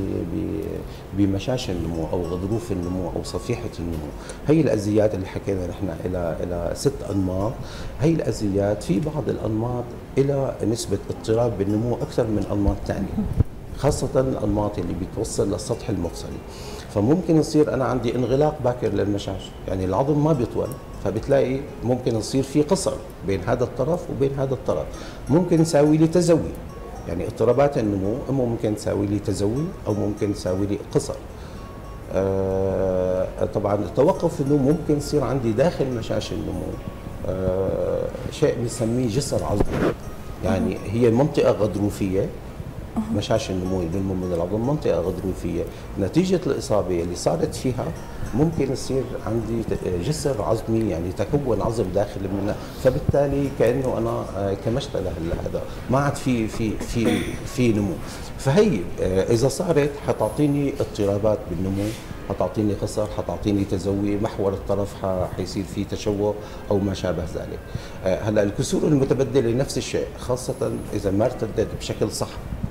بمشاش النمو أو غضروف النمو أو صفيحة النمو. هي الأذيات اللي حكينا نحن إلى 6 أنماط. هي الأذيات في بعض الأنماط إلى نسبة اضطراب بالنمو أكثر من أنماط ثانية، خاصة الأنماط اللي بتوصل للسطح المفصلي. فممكن يصير أنا عندي انغلاق باكر للمشاش، يعني العظم ما بيطول، فبتلاقي ممكن يصير في قصر بين هذا الطرف وبين هذا الطرف. ممكن يساوي لي تزوي، يعني اضطرابات النمو ممكن تساوي لي تزوي أو ممكن تساوي لي قصر. طبعا توقف النمو ممكن يصير عندي داخل مشاش النمو شيء بنسميه جسر عظمي، يعني هي منطقة غضروفية، مشاش النمو ينمو من العظم منطقة غضروفية، نتيجة الإصابة اللي صارت فيها ممكن يصير عندي جسر عظمي، يعني تكون عظم داخل منها، فبالتالي كأنه أنا كمشت هذا ما عاد في نمو. فهي إذا صارت حتعطيني اضطرابات بالنمو، حتعطيني قصر، حتعطيني تزوي، محور الطرف حيصير فيه تشوه او ما شابه ذلك. هلا الكسور المتبدله نفس الشيء، خاصه اذا ما ارتدت بشكل صح،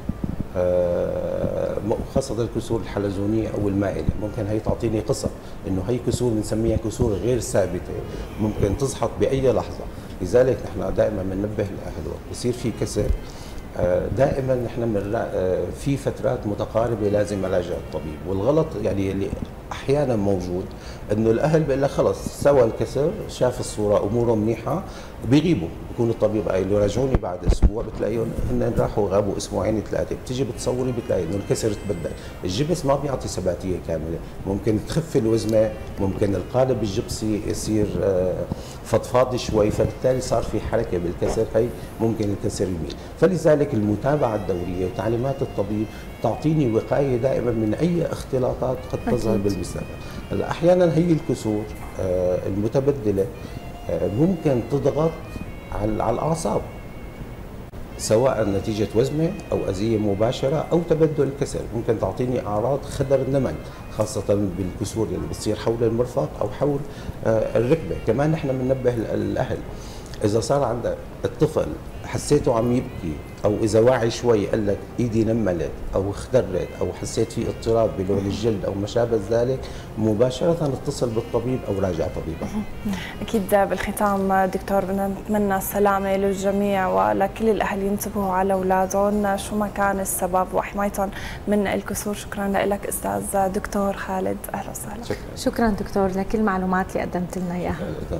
خاصه الكسور الحلزونيه او المائله، ممكن هي تعطيني قصر، انه هي كسور بنسميها كسور غير ثابته، ممكن تزحط باي لحظه. لذلك نحن دائما بننبه الاهل وقت بصير في كسر، دائما نحن في فترات متقاربه لازم مراجعه الطبيب. والغلط يعني اللي احيانا موجود انه الاهل بيقول لك خلص سوى الكسر، شاف الصوره اموره منيحه، بيغيبوا بكون الطبيب قايل له راجعوني بعد اسبوع، بتلاقيهم هن راحوا غابوا اسبوعين ثلاثه، بتيجي بتصوري بتلاقي انه الكسر تبدل. الجبس ما بيعطي ثباتيه كامله، ممكن تخف الوزمه، ممكن القالب الجبسي يصير فضفاض شوي، فبالتالي صار في حركه بالكسر، هي ممكن الكسر يميل. فلذلك المتابعه الدوريه وتعليمات الطبيب تعطيني وقايه دائما من اي اختلاطات قد تظهر بالمستقبل. هلا احيانا هي الكسور المتبدله ممكن تضغط على الاعصاب، سواء نتيجه وزمه او اذيه مباشره او تبدل الكسر. ممكن تعطيني اعراض خدر النمل، خاصه بالكسور اللي بتصير حول المرفق او حول الركبه. كمان نحن بننبه الاهل، اذا صار عند الطفل حسيته عم يبكي او اذا واعي شوي قال لك ايدي نملت او اخضرت او حسيت في اضطراب بلون الجلد او ما شابه ذلك، مباشره اتصل بالطبيب او راجع طبيبك. اكيد بالختام دكتور بدنا نتمنى السلامه للجميع ولكل الاهل ينتبهوا على اولادهم شو ما كان السبب وحمايتهم من الكسور. شكرا لك استاذ دكتور خالد، اهلا وسهلا. شكرا دكتور لكل المعلومات اللي قدمت لنا اياها.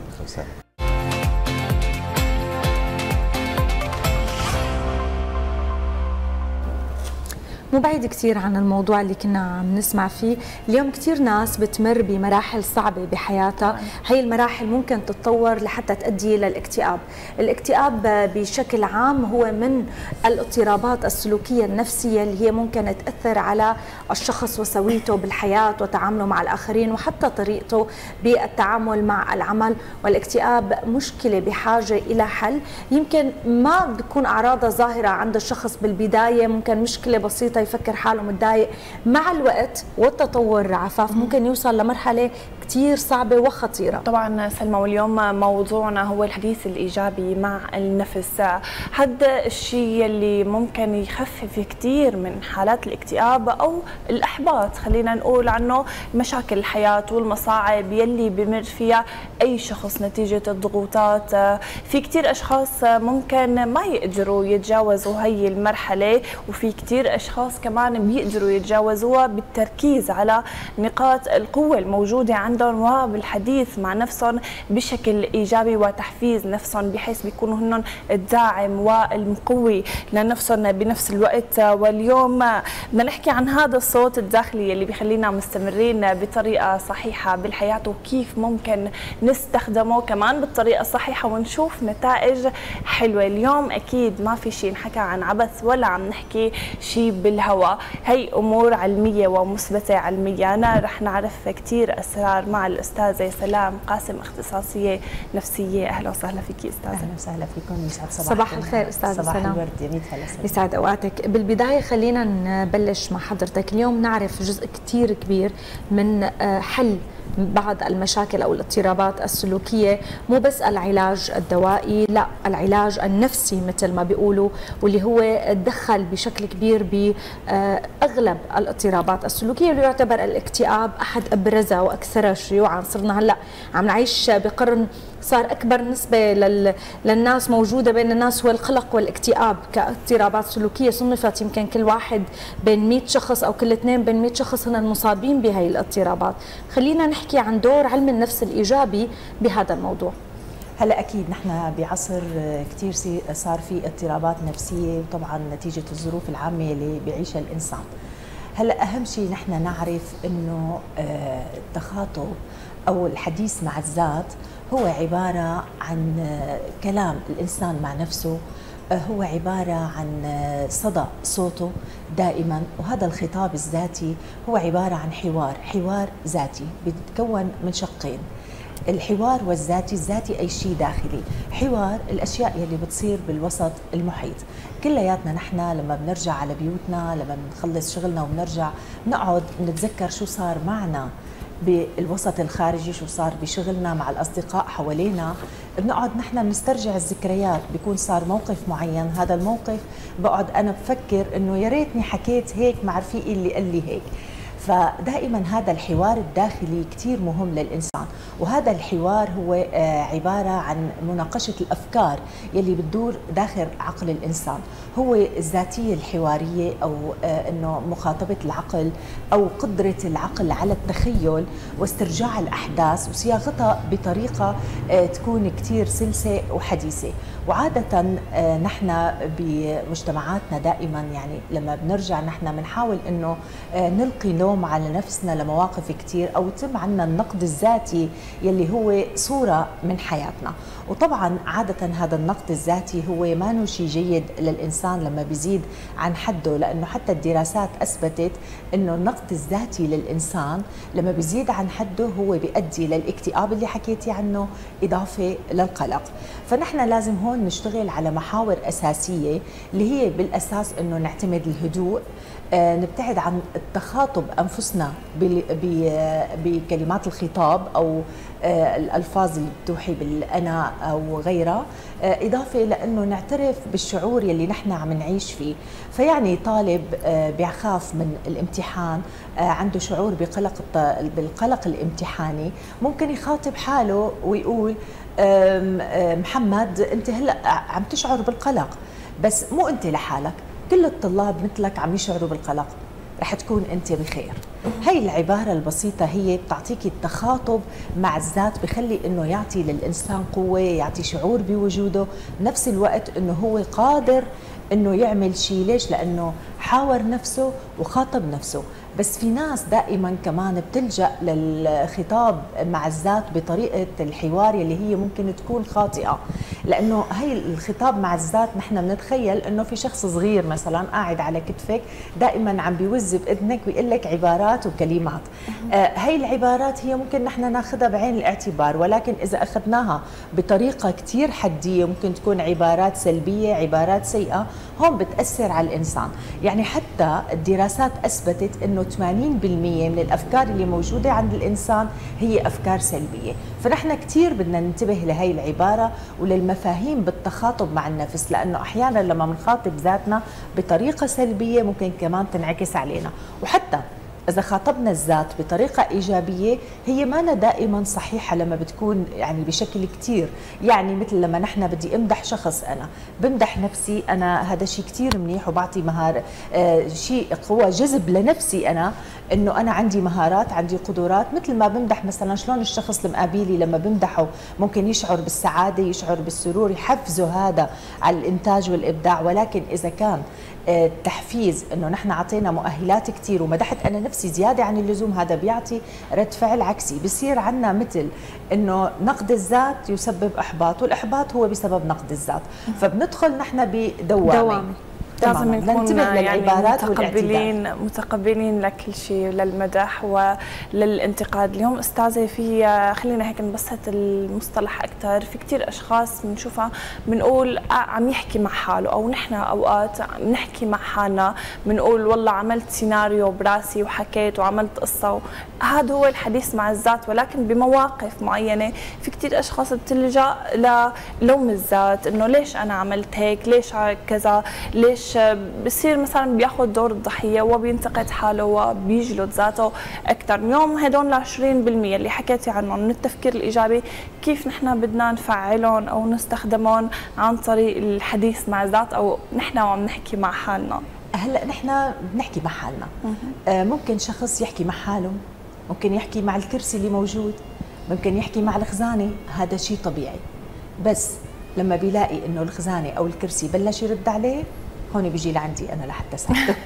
مو بعيد كثير عن الموضوع اللي كنا عم نسمع فيه اليوم. كثير ناس بتمر بمراحل صعبة بحياتها، هي المراحل ممكن تتطور لحتى تؤدي للاكتئاب. الاكتئاب بشكل عام هو من الاضطرابات السلوكية النفسية اللي هي ممكن تأثر على الشخص وسويته بالحياة وتعامله مع الآخرين وحتى طريقته بالتعامل مع العمل. والاكتئاب مشكلة بحاجة إلى حل. يمكن ما بتكون أعراضها ظاهرة عند الشخص بالبداية، ممكن مشكلة بسيطة يفكر حاله متضايق. مع الوقت والتطور عفاف ممكن يوصل لمرحلة كتير صعبة وخطيرة. طبعا سلمى، واليوم موضوعنا هو الحديث الإيجابي مع النفس. هذا الشيء اللي ممكن يخفف كتير من حالات الاكتئاب أو الإحباط، خلينا نقول عنه مشاكل الحياة والمصاعب يلي بمر فيها أي شخص نتيجة الضغوطات. في كتير أشخاص ممكن ما يقدروا يتجاوزوا هي المرحلة، وفي كتير أشخاص كمان بيقدروا يتجاوزوها بالتركيز على نقاط القوة الموجودة عندهم وبالحديث مع نفسهم بشكل إيجابي وتحفيز نفسهم بحيث بيكونوا هن الداعم والمقوي لنفسهم بنفس الوقت. واليوم بدنا نحكي عن هذا الصوت الداخلي اللي بيخلينا مستمرين بطريقة صحيحة بالحياة وكيف ممكن نستخدمه كمان بالطريقة الصحيحة ونشوف نتائج حلوة. اليوم أكيد ما في شيء نحكى عن عبث ولا عم نحكي شيء بالهواء، هي أمور علمية ومثبتة علميا. أنا رح نعرف كتير أسرار مع الأستاذة سلام قاسم، اختصاصية نفسية. أهلا وسهلا فيكي أستاذة. أهلا وسهلا فيكم، يسعد صباح الخير أستاذة سلام. صباح الورد يا ميت هلا. يسعد أوقاتك. بالبداية خلينا نبلش مع حضرتك. اليوم نعرف جزء كتير كبير من حل بعض المشاكل أو الاضطرابات السلوكية، مو بس العلاج الدوائي، لا العلاج النفسي مثل ما بيقولوا، واللي هو تدخل بشكل كبير بأغلب الاضطرابات السلوكية، واللي يعتبر الاكتئاب أحد أبرزها وأكثرها شيوعا. صرنا هلأ عم نعيش بقرن صار أكبر نسبة للناس موجودة بين الناس هو القلق والاكتئاب كاضطرابات سلوكية. صنفت يمكن كل واحد بين 100 شخص أو كل 2 بين 100 شخص هن المصابين بهي الاضطرابات. خلينا نحكي عن دور علم النفس الإيجابي بهذا الموضوع. هلا اكيد نحن بعصر كثير صار في اضطرابات نفسيه، وطبعا نتيجه الظروف العامه اللي بيعيشها الانسان. هلا اهم شيء نحن نعرف انه التخاطب او الحديث مع الذات هو عباره عن كلام الانسان مع نفسه، هو عباره عن صدى صوته دائما. وهذا الخطاب الذاتي هو عباره عن حوار ذاتي بيتكون من شقين، الحوار والذاتي. الذاتي أي شيء داخلي، حوار الأشياء يلي بتصير بالوسط المحيط. كلياتنا نحن لما بنرجع على بيوتنا، لما بنخلص شغلنا وبنرجع نقعد نتذكر شو صار معنا بالوسط الخارجي، شو صار بشغلنا مع الأصدقاء حوالينا. بنقعد نحن بنسترجع الذكريات، بيكون صار موقف معين، هذا الموقف بقعد أنا بفكر إنه يا ريتني حكيت هيك مع رفيقي اللي قال لي هيك. فدائما هذا الحوار الداخلي كتير مهم للإنسان، وهذا الحوار هو عبارة عن مناقشة الأفكار يلي بتدور داخل عقل الإنسان. هو الذاتية الحوارية أو أنه مخاطبة العقل أو قدرة العقل على التخيل واسترجاع الأحداث وصياغتها بطريقة تكون كتير سلسة وحديثة. وعادة نحن بمجتمعاتنا دائما يعني لما بنرجع نحن بنحاول أنه نلقي لوم على نفسنا لمواقف كتير أو يتم عنا النقد الذاتي يلي هو صورة من حياتنا. وطبعا عادة هذا النقد الذاتي هو ما شيء جيد للإنسان لما بيزيد عن حده، لأنه حتى الدراسات أثبتت أنه النقد الذاتي للإنسان لما بيزيد عن حده هو بيؤدي للاكتئاب اللي حكيتي عنه إضافة للقلق. فنحن لازم هون نشتغل على محاور أساسية اللي هي بالأساس أنه نعتمد الهدوء، نبتعد عن التخاطب أنفسنا بكلمات الخطاب أو الألفاظ اللي بتوحي بالأنا أو غيرها، إضافة لأنه نعترف بالشعور يلي نحن عم نعيش فيه. فيعني طالب بيخاف من الامتحان، عنده شعور بالقلق الامتحاني، ممكن يخاطب حاله ويقول محمد أنت هلأ عم تشعر بالقلق، بس مو أنت لحالك، كل الطلاب مثلك عم يشعروا بالقلق، رح تكون أنت بخير. هاي العبارة البسيطة هي بتعطيكي التخاطب مع الذات، بخلي إنه يعطي للإنسان قوة، يعطي شعور بوجوده، بنفس الوقت إنه هو قادر إنه يعمل شيء. ليش؟ لأنه حاور نفسه وخاطب نفسه. بس في ناس دائما كمان بتلجأ للخطاب مع الذات بطريقة الحوار اللي هي ممكن تكون خاطئة، لأنه هي الخطاب مع الذات نحن بنتخيل إنه في شخص صغير مثلا قاعد على كتفك دائما عم بيوز بإذنك ويقول لك عبارات وكلمات. هي العبارات هي ممكن نحن ناخذها بعين الاعتبار، ولكن إذا أخذناها بطريقة كتير حدية ممكن تكون عبارات سلبية، عبارات سيئة، هون بتأثر على الإنسان. يعني حتى الدراسات أثبتت إنه 80% من الأفكار اللي موجودة عند الإنسان هي أفكار سلبية. فنحن كتير بدنا ننتبه لهي العبارة وللمفاهيم بالتخاطب مع النفس، لأنه أحيانا لما بنخاطب ذاتنا بطريقة سلبية ممكن كمان تنعكس علينا. وحتى إذا خاطبنا الذات بطريقة إيجابية هي ما دائما صحيحة لما بتكون يعني بشكل كتير، يعني مثل لما نحن بدي أمدح شخص، أنا بمدح نفسي، أنا هذا شيء كتير منيح وبعطي مهارة، شيء قوة جذب لنفسي أنا، إنه أنا عندي مهارات، عندي قدرات. مثل ما بمدح مثلا شلون الشخص المقابلي لما بمدحه ممكن يشعر بالسعادة، يشعر بالسرور، يحفزه هذا على الإنتاج والإبداع. ولكن إذا كان التحفيز انه نحن عطينا مؤهلات كثير ومدحت انا نفسي زياده عن اللزوم، هذا بيعطي رد فعل عكسي، بصير عندنا مثل انه نقد الذات يسبب احباط، والاحباط هو بسبب نقد الذات، فبندخل نحن بدوامه. لازم نكون يعني متقبلين لكل شيء، للمدح وللانتقاد. اليوم استاذه في خلينا هيك نبسط المصطلح اكثر، في كثير اشخاص بنشوفها بنقول عم يحكي مع حاله، او نحن اوقات بنحكي مع حالنا بنقول والله عملت سيناريو براسي وحكيت وعملت قصه، هذا هو الحديث مع الذات. ولكن بمواقف معينه في كثير اشخاص بتلجأ للوم الذات، انه ليش انا عملت هيك، ليش كذا، ليش بصير مثلا بياخذ دور الضحيه وبينتقد حاله وبيجلد ذاته اكثر. اليوم هدول ال 20% اللي حكيتي عنهم من التفكير الايجابي، كيف نحن بدنا نفعلهم او نستخدمهم عن طريق الحديث مع الذات، او نحن وعم نحكي مع حالنا؟ هلا نحن بنحكي مع حالنا، ممكن شخص يحكي مع حاله، ممكن يحكي مع الكرسي اللي موجود، ممكن يحكي مع الخزانه، هذا شيء طبيعي. بس لما بيلاقي انه الخزانه او الكرسي بلش يرد عليه، هون بيجي لعندي انا لحتى اساعده.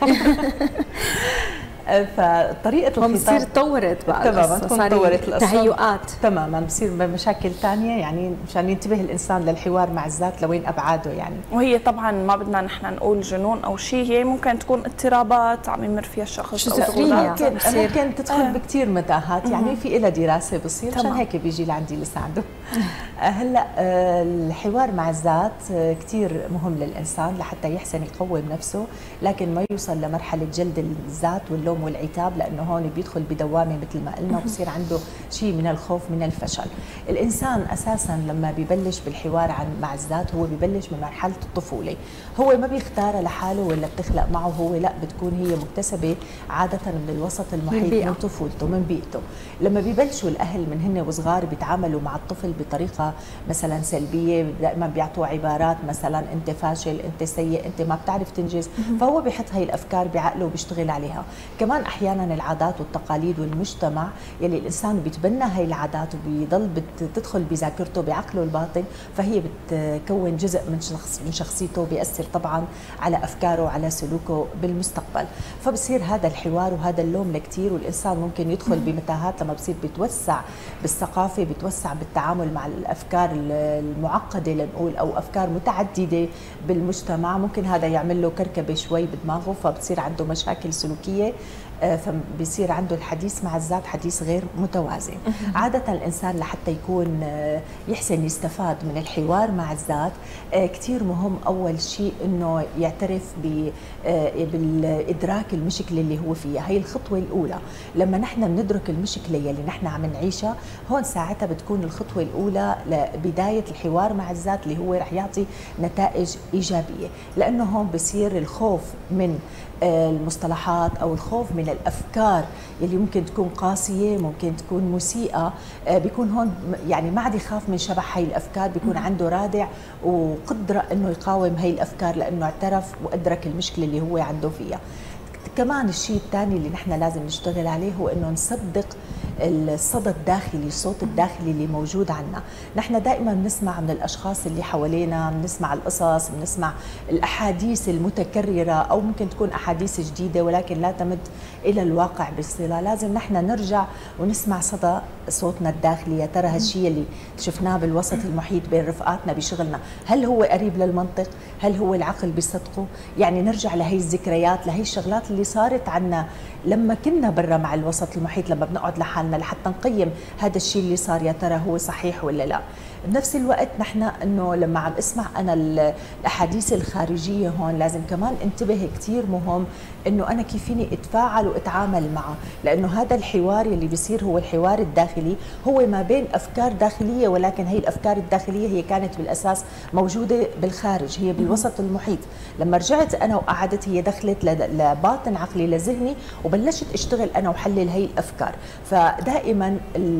فطريقه الخطاب بتصير تطورت بقى، تماما تطورت تهيؤات، تماما بصير مشاكل ثانيه، يعني مشان ينتبه الانسان للحوار مع الذات لوين ابعاده يعني. وهي طبعا ما بدنا نحن نقول جنون او شيء، هي ممكن تكون اضطرابات عم يمر فيها الشخص، او ممكن تدخل بكثير متاهات، يعني في لها دراسه بصير، عشان هيك بيجي لعندي لساعده. هلا الحوار مع الذات كثير مهم للانسان لحتى يحسن يقوم نفسه، لكن ما يوصل لمرحله جلد الذات واللوم اللوم والعتاب، لانه هون بيدخل بدوامه مثل ما قلنا، وبصير عنده شيء من الخوف من الفشل. الانسان اساسا لما ببلش بالحوار مع الذات هو ببلش من مرحله الطفوله، هو ما بيختارها لحاله ولا بتخلق معه هو، لا بتكون هي مكتسبه عاده من الوسط المحيط من طفولته من بيئته. لما بيبلشوا الاهل من هن وصغار بيتعاملوا مع الطفل بطريقه مثلا سلبيه، دائما بيعطوه عبارات مثلا انت فاشل، انت سيء، انت ما بتعرف تنجز، فهو بيحط هاي الافكار بعقله وبيشتغل عليها. كمان احيانا العادات والتقاليد والمجتمع يلي الانسان بيتبنى هاي العادات وبيضل بتدخل بذاكرته بعقله الباطن، فهي بتكون جزء من شخصيته، بيأثر طبعا على افكاره وعلى سلوكه بالمستقبل. فبصير هذا الحوار وهذا اللوم لكثير، والانسان ممكن يدخل بمتاهات لما بصير بيتوسع بالثقافه، بيتوسع بالتعامل مع الافكار المعقده لنقول او افكار متعدده بالمجتمع، ممكن هذا يعمل له كركبه شوي بدماغه، فبصير عنده مشاكل سلوكيه، فبصير عنده الحديث مع الذات حديث غير متوازن. عادة الإنسان لحتى يكون يحسن يستفاد من الحوار مع الذات كتير مهم أول شيء إنه يعترف بالإدراك المشكلة اللي هو فيها. هي الخطوة الأولى، لما نحن بندرك المشكلة اللي نحن عم نعيشها، هون ساعتها بتكون الخطوة الأولى لبداية الحوار مع الذات اللي هو رح يعطي نتائج إيجابية، لأنه هون بصير الخوف من المصطلحات أو الخوف من الأفكار اللي ممكن تكون قاسية، ممكن تكون مسيئة، بيكون هون يعني ما عاد يخاف من شبح هاي الأفكار، بيكون عنده رادع وقدرة إنه يقاوم هاي الأفكار لأنه اعترف وأدرك المشكلة اللي هو عنده فيها. كمان الشيء الثاني اللي نحن لازم نشتغل عليه هو إنه نصدق الصدى الداخلي، الصوت الداخلي اللي موجود عنا. نحن دائما بنسمع من الأشخاص اللي حوالينا، بنسمع القصص، بنسمع الأحاديث المتكررة أو ممكن تكون أحاديث جديدة ولكن لا تمد إلى الواقع بالصلة. لازم نحن نرجع ونسمع صدى صوتنا الداخلي. يا ترى هالشيء اللي شفناه بالوسط المحيط بين رفقاتنا بشغلنا، هل هو قريب للمنطق؟ هل هو العقل بصدقه؟ يعني نرجع لهي الذكريات، لهي الشغلات اللي صارت عنا لما كنا برا مع الوسط المحيط، لما بنقعد لحالنا لحتى نقيم هذا الشيء اللي صار يا ترى هو صحيح ولا لا. بنفس الوقت نحن انه لما عم اسمع انا الاحاديث الخارجيه هون لازم كمان انتبه كثير مهم انه انا كيف فيني اتفاعل واتعامل معه، لانه هذا الحوار اللي بيصير هو الحوار الداخلي، هو ما بين افكار داخليه، ولكن هي الافكار الداخليه هي كانت بالاساس موجوده بالخارج، هي بالوسط المحيط. لما رجعت انا وقعدت هي دخلت لباطن عقلي لذهني وبلشت اشتغل انا وحلل هي الافكار. فدائما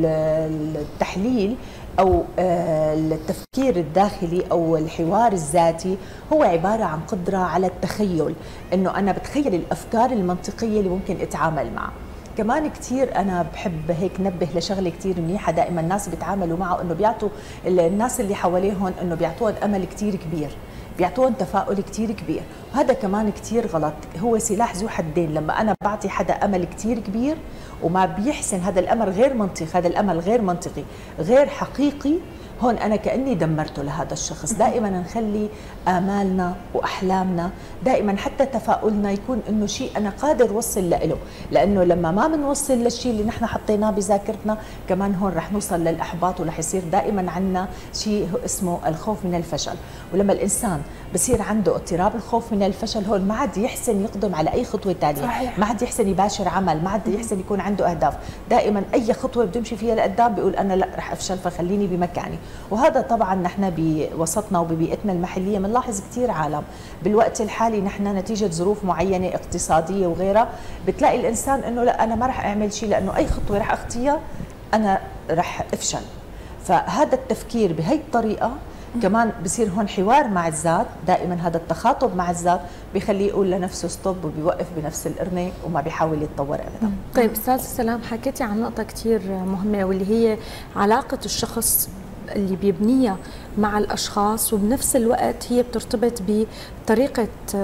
التحليل أو التفكير الداخلي أو الحوار الذاتي هو عبارة عن قدرة على التخيل، إنه أنا بتخيل الأفكار المنطقية اللي ممكن أتعامل معها. كمان كتير أنا بحب هيك نبه لشغلة كتير منيحة دائما الناس بيتعاملوا معه، إنه بيعطوا الناس اللي حواليهم إنه بيعطوهم أمل كتير كبير، بيعطوهم تفاؤل كتير كبير، وهذا كمان كتير غلط. هو سلاح ذو حدين، لما أنا بعطي حدا أمل كتير كبير وما بيحسن هذا الأمل غير منطقي، هذا الأمل غير منطقي غير حقيقي، هون أنا كأني دمرته لهذا الشخص. دائما نخلي آمالنا وأحلامنا دائما حتى تفاؤلنا يكون إنه شيء أنا قادر وصل له، لأنه لما ما بنوصل للشيء اللي نحن حطيناه بذاكرتنا كمان هون رح نوصل للإحباط، ورح يصير دائما عنا شيء اسمه الخوف من الفشل. ولما الإنسان بصير عنده اضطراب الخوف من الفشل هون ما عاد يحسن يقدم على أي خطوة تانية، ما عاد يحسن يباشر عمل، ما عاد يحسن يكون عنده أهداف. دائما أي خطوة بده يمشي فيها لقدام بيقول أنا لا رح أفشل فخليني بمكاني. وهذا طبعا نحن بوسطنا وببيئتنا المحلية بنلاحظ كثير عالم بالوقت الحالي، نحن نتيجة ظروف معينة اقتصادية وغيرها بتلاقي الإنسان إنه لا أنا ما رح أعمل شيء لأنه أي خطوة رح أخطيها أنا رح أفشل. فهذا التفكير بهي الطريقة كمان بصير هون حوار مع الذات، دائما هذا التخاطب مع الذات بيخليه يقول لنفسه ستوب وبيوقف بنفس القرنة وما بيحاول يتطور ابدا. طيب استاذ سلام، حكيتي عن نقطة كثير مهمة واللي هي علاقة الشخص اللي بيبنيها مع الأشخاص، وبنفس الوقت هي بترتبط بطريقة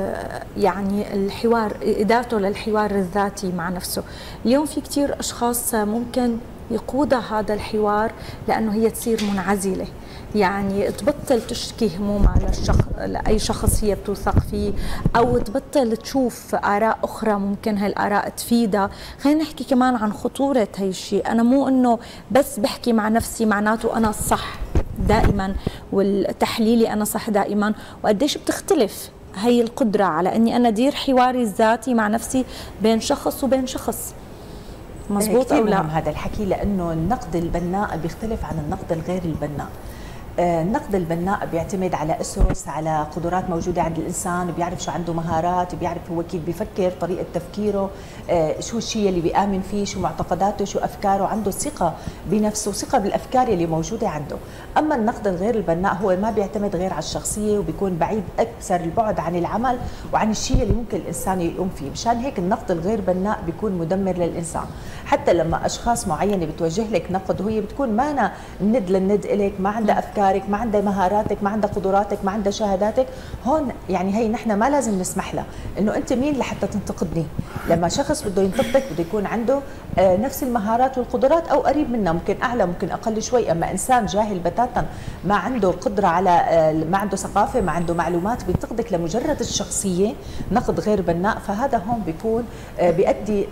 يعني الحوار، إدارته للحوار الذاتي مع نفسه. اليوم في كثير أشخاص ممكن يقودها هذا الحوار لأنه هي تصير منعزلة، يعني تبطل تشكي همومها لأي شخص هي بتوثق فيه، أو تبطل تشوف آراء أخرى ممكن هالآراء تفيدها. خلينا نحكي كمان عن خطورة هاي الشيء. أنا مو إنه بس بحكي مع نفسي معناته أنا الصح دائما والتحليلي أنا صح دائما، وقديش بتختلف هي القدرة على أني أنا أدير حواري الذاتي مع نفسي بين شخص وبين شخص. مزبوط أو لا؟ هذا الحكي، لأنه النقد البناء بيختلف عن النقد الغير البناء. النقد البناء بيعتمد على أسس، على قدرات موجودة عند الإنسان، بيعرف شو عنده مهارات، بيعرف هو كيف بيفكر، طريقة تفكيره، شو الشيء اللي بيآمن فيه، شو معتقداته، شو أفكاره، عنده ثقة بنفسه، ثقة بالأفكار اللي موجودة عنده. أما النقد الغير البناء هو ما بيعتمد غير على الشخصية، وبيكون بعيد أكثر البعد عن العمل وعن الشيء اللي ممكن الإنسان يقوم فيه. مشان هيك النقد الغير بناء بيكون مدمر للإنسان. حتى لما أشخاص معينة بتوجه لك نقد وهي بتكون مانا ند للند إليك، ما عندها أفكارك، ما عندها مهاراتك، ما عندها قدراتك، ما عندها شهاداتك، هون يعني هي نحن ما لازم نسمح لها. إنه أنت مين لحتى تنتقدني؟ لما شخص بده ينتقدك بده يكون عنده نفس المهارات والقدرات أو قريب منها، ممكن أعلى ممكن أقل شوي. أما إنسان جاهل بتاتا ما عنده قدرة على، ما عنده ثقافة، ما عنده معلومات، بينتقدك لمجرد الشخصية، نقد غير بناء. فهذا هون بيكون بيؤدي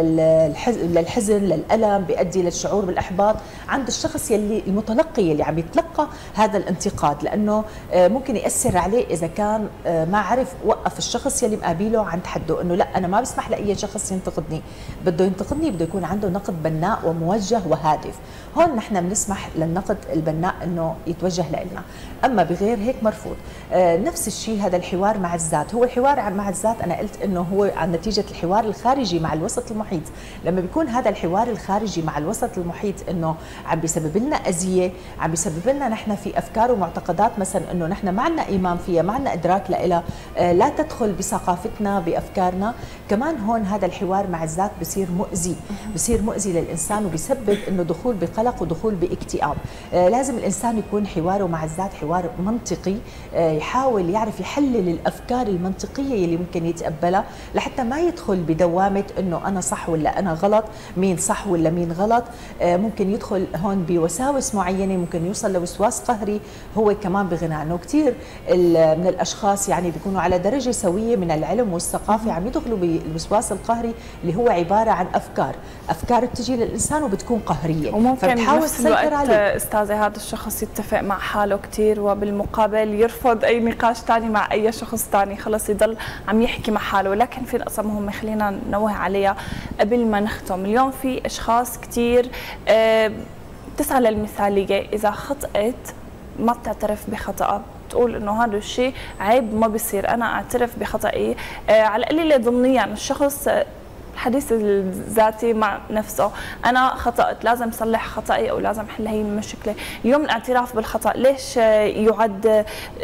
للحزن، للألم، بيؤدي للشعور بالإحباط عند الشخص يلي المتلقي اللي عم يتلقى هذا الانتقاد، لأنه ممكن يأثر عليه إذا كان ما عرف وقف الشخص يلي مقابله عند حده، إنه لا أنا ما بسمح لأي شخص ينتقدني، بده ينتقدني بده يكون عنده نقد بناء وموجه وهادف. هون نحن بنسمح للنقد البناء إنه يتوجه لنا، أما بغير هيك مرفوض. نفس الشيء هذا الحوار مع الذات. هو الحوار مع الذات أنا قلت إنه هو عن نتيجة الحوار الخارجي مع الوسط المحيط. لما بيكون هذا الحوار الخارجي مع الوسط المحيط إنه عم بيسبب لنا أذية، عم بيسبب لنا نحن في أفكار ومعتقدات مثلا إنه نحن ما عندنا إيمان فيها، ما عندنا إدراك لها، لا تدخل بثقافتنا بأفكارنا، كمان هون هذا الحوار مع الذات بصير مؤذي، بصير مؤذي للإنسان وبيسبب إنه دخول بقلق ودخول باكتئاب. لازم الإنسان يكون حواره مع الذات حوار منطقي، يحاول يعرف يحلل الأفكار المنطقية اللي ممكن يتقبلها لحتى ما يدخل بدوامة إنه أنا صح ولا أنا غلط، مين صح ولا مين غلط. ممكن يدخل هون بوساوس معينة، ممكن يوصل لوسواس قهري هو كمان بغنى عنه. كثير من الأشخاص يعني بيكونوا على درجة سوية من العلم والثقافة عم يدخلوا بالوسواس القهري اللي هو عبارة عن أفكار بتجي للإنسان وبتكون قهرية، وممكن بنفس الوقت استاذة هذا الشخص يتفق مع حاله كثير وبالمقابل يرفض أي نقاش ثاني مع أي شخص ثاني، خلص يضل عم يحكي مع حاله. ولكن في نقطة مهمة خلينا ننوه عليها قبل ما نختم. اليوم في أشخاص كثير تسعى للمثالية، إذا خطأت ما بتعترف بخطأها، تقول انه هذا الشيء عيب ما بيصير، انا اعترف بخطئي على القليله ضمنيا. الشخص الحديث الذاتي مع نفسه، انا خطأت لازم صلح خطأي او لازم حل هي المشكله. اليوم الاعتراف بالخطأ ليش يعد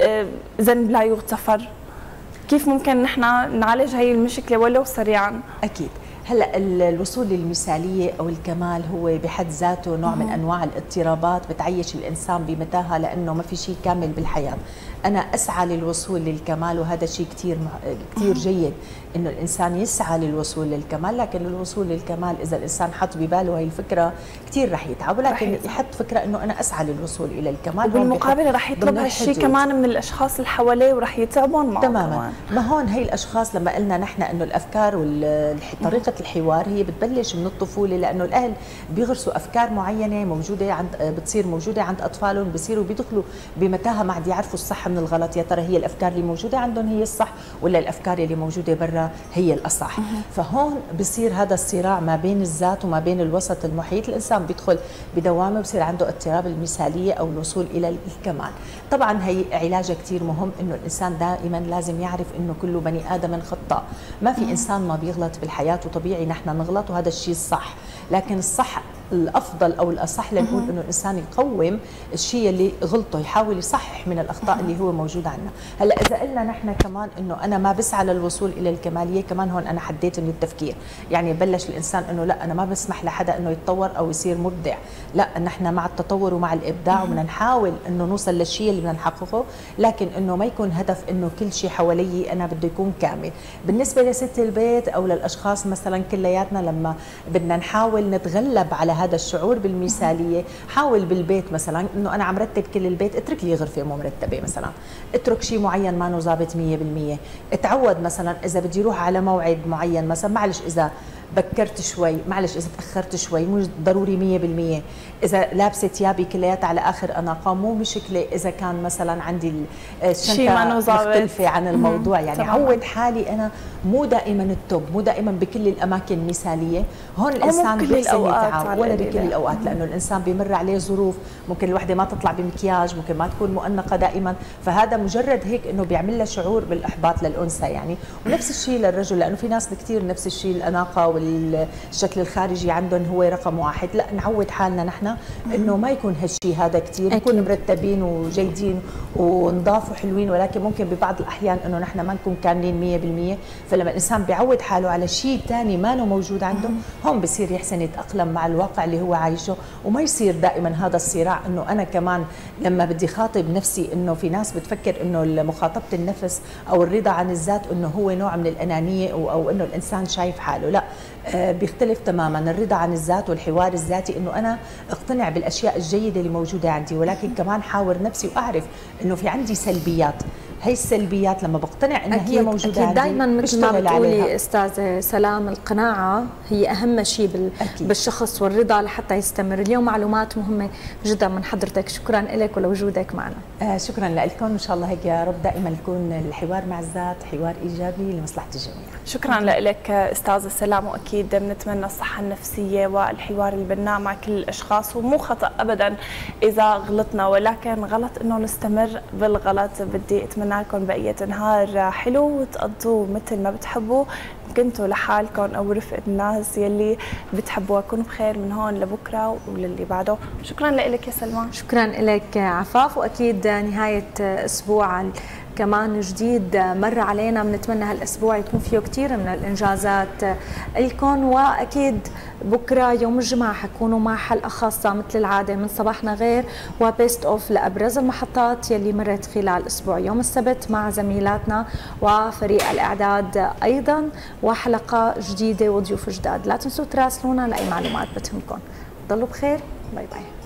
ذنب لا يغتفر؟ كيف ممكن نحن نعالج هي المشكله ولو سريعا؟ اكيد. هلا الوصول للمثاليه او الكمال هو بحد ذاته نوع من انواع الاضطرابات بتعيش الانسان بمتاهه، لانه ما في شيء كامل بالحياه. انا اسعى للوصول للكمال وهذا شيء كثير جيد انه الانسان يسعى للوصول للكمال، لكن الوصول للكمال اذا الانسان حط بباله هي الفكره كثير رح يتعب، ولكن يحط فكره انه انا اسعى للوصول الى الكمال، وبالمقابل رح يطلب هالشيء كمان من الاشخاص اللي حواليه ورح يتعبون معه تماما. ما هون هي الاشخاص لما قلنا نحن انه الافكار وطريقه الحوار هي بتبلش من الطفوله، لانه الاهل بيغرسوا افكار معينه موجوده بتصير موجوده عند اطفالهم، بصيروا بيدخلوا بمتاهه ما عاد يعرفوا الصح من الغلط. يا ترى هي الافكار اللي موجوده عندهم هي الصح ولا الافكار اللي موجوده برا هي الاصح؟ فهون بصير هذا الصراع ما بين الذات وما بين الوسط المحيط. الانسان بيدخل بدوامه بصير عنده اضطراب المثاليه او الوصول الى الكمال. طبعا هي علاجها كثير مهم، انه الانسان دائما لازم يعرف انه كل بني ادم خطاء، ما في انسان ما بيغلط بالحياه، وطبيعي نحن نغلط وهذا الشيء الصح، لكن الصح الافضل او الاصح لنقول انه الانسان يقوم الشيء اللي غلطه، يحاول يصحح من الاخطاء اللي هو موجود عندنا. هلا اذا قلنا نحن كمان انه انا ما بسعى للوصول الى الكماليه، كمان هون انا حديت من التفكير، يعني بلش الانسان انه لا انا ما بسمح لحدا انه يتطور او يصير مبدع، لا نحن مع التطور ومع الابداع وبدنا نحاول انه نوصل للشيء اللي بدنا نحققه، لكن انه ما يكون هدف انه كل شيء حوالي انا بده يكون كامل. بالنسبه لست البيت او للاشخاص مثلا كلياتنا لما بدنا نحاول نتغلب على هذا الشعور بالمثاليه، حاول بالبيت مثلا انه انا عم رتب كل البيت، اترك لي غرفه مو مرتبه مثلا، اترك شيء معين ما ظابط 100%، اتعود مثلا اذا بدي اروح على موعد معين مثلا، معلش اذا بكرت شوي، معلش اذا تاخرت شوي مو ضروري 100%، اذا لابسه ثيابي كلياتها على اخر اناقه مو مشكله، اذا كان مثلا عندي الشنطه مختلفه عن الموضوع، يعني عود حالي انا مو دائما التوب، مو دائما بكل الاماكن مثاليه، هون الانسان بيحسن يتعب ولا بكل الاوقات، لانه الانسان بيمر عليه ظروف، ممكن الوحده ما تطلع بمكياج، ممكن ما تكون مؤنقه دائما، فهذا مجرد هيك انه بيعمل لها شعور بالاحباط للانثى يعني، ونفس الشيء للرجل، لانه في ناس كثير نفس الشيء الاناقه والشكل الخارجي عندهم هو رقم واحد، لا نعود حالنا نحن انه ما يكون هالشيء هذا كثير، نكون مرتبين وجيدين ونضاف وحلوين، ولكن ممكن ببعض الاحيان انه نحن ما نكون كاملين 100%، فلما الانسان بيعود حاله على شيء ثاني ما له موجود عنده، هون بصير يحسن يتاقلم مع الواقع اللي هو عايشه، وما يصير دائما هذا الصراع انه انا كمان لما بدي خاطب نفسي، انه في ناس بتفكر انه مخاطبه النفس او الرضا عن الذات انه هو نوع من الانانيه او انه الانسان شايف حاله، لا بيختلف تماما. الرضا عن الذات والحوار الذاتي انه انا اقتنع بالاشياء الجيده اللي موجوده عندي، ولكن كمان حاور نفسي واعرف انه في عندي سلبيات، هي السلبيات لما بقتنع انها هي موجوده أكيد. عندي دائما مثل ما بتقولي استاذه سلام، القناعه هي اهم شيء بالشخص والرضا لحتى يستمر. اليوم معلومات مهمه جدا من حضرتك، شكرا لك ولوجودك معنا. شكرا لكم، ان شاء الله هيك يا رب دائما يكون الحوار مع الذات حوار ايجابي لمصلحه الجميع. شكرا لك استاذه سلام، واكيد بنتمنى الصحه النفسيه والحوار البناء مع كل الاشخاص، ومو خطا ابدا اذا غلطنا، ولكن غلط انه نستمر بالغلط. بدي اتمنى لكم بقيه نهار حلو وتقضوه مثل ما بتحبوا، كنتوا لحالكم او رفقه الناس يلي بتحبوها. كونوا بخير من هون لبكره وللي بعده. شكرا لك يا سلمان. شكرا لك عفاف، واكيد نهايه اسبوع كمان جديد مر علينا، بنتمنى هالاسبوع يكون فيه كثير من الانجازات لكم، واكيد بكره يوم الجمعه حكونوا مع حلقه خاصه مثل العاده من صباحنا غير وبيست اوف لابرز المحطات يلي مرت خلال الاسبوع، يوم السبت مع زميلاتنا وفريق الاعداد ايضا، وحلقه جديده وضيوف جداد. لا تنسوا تراسلونا لاي معلومات بتهمكم. ضلوا بخير، باي باي.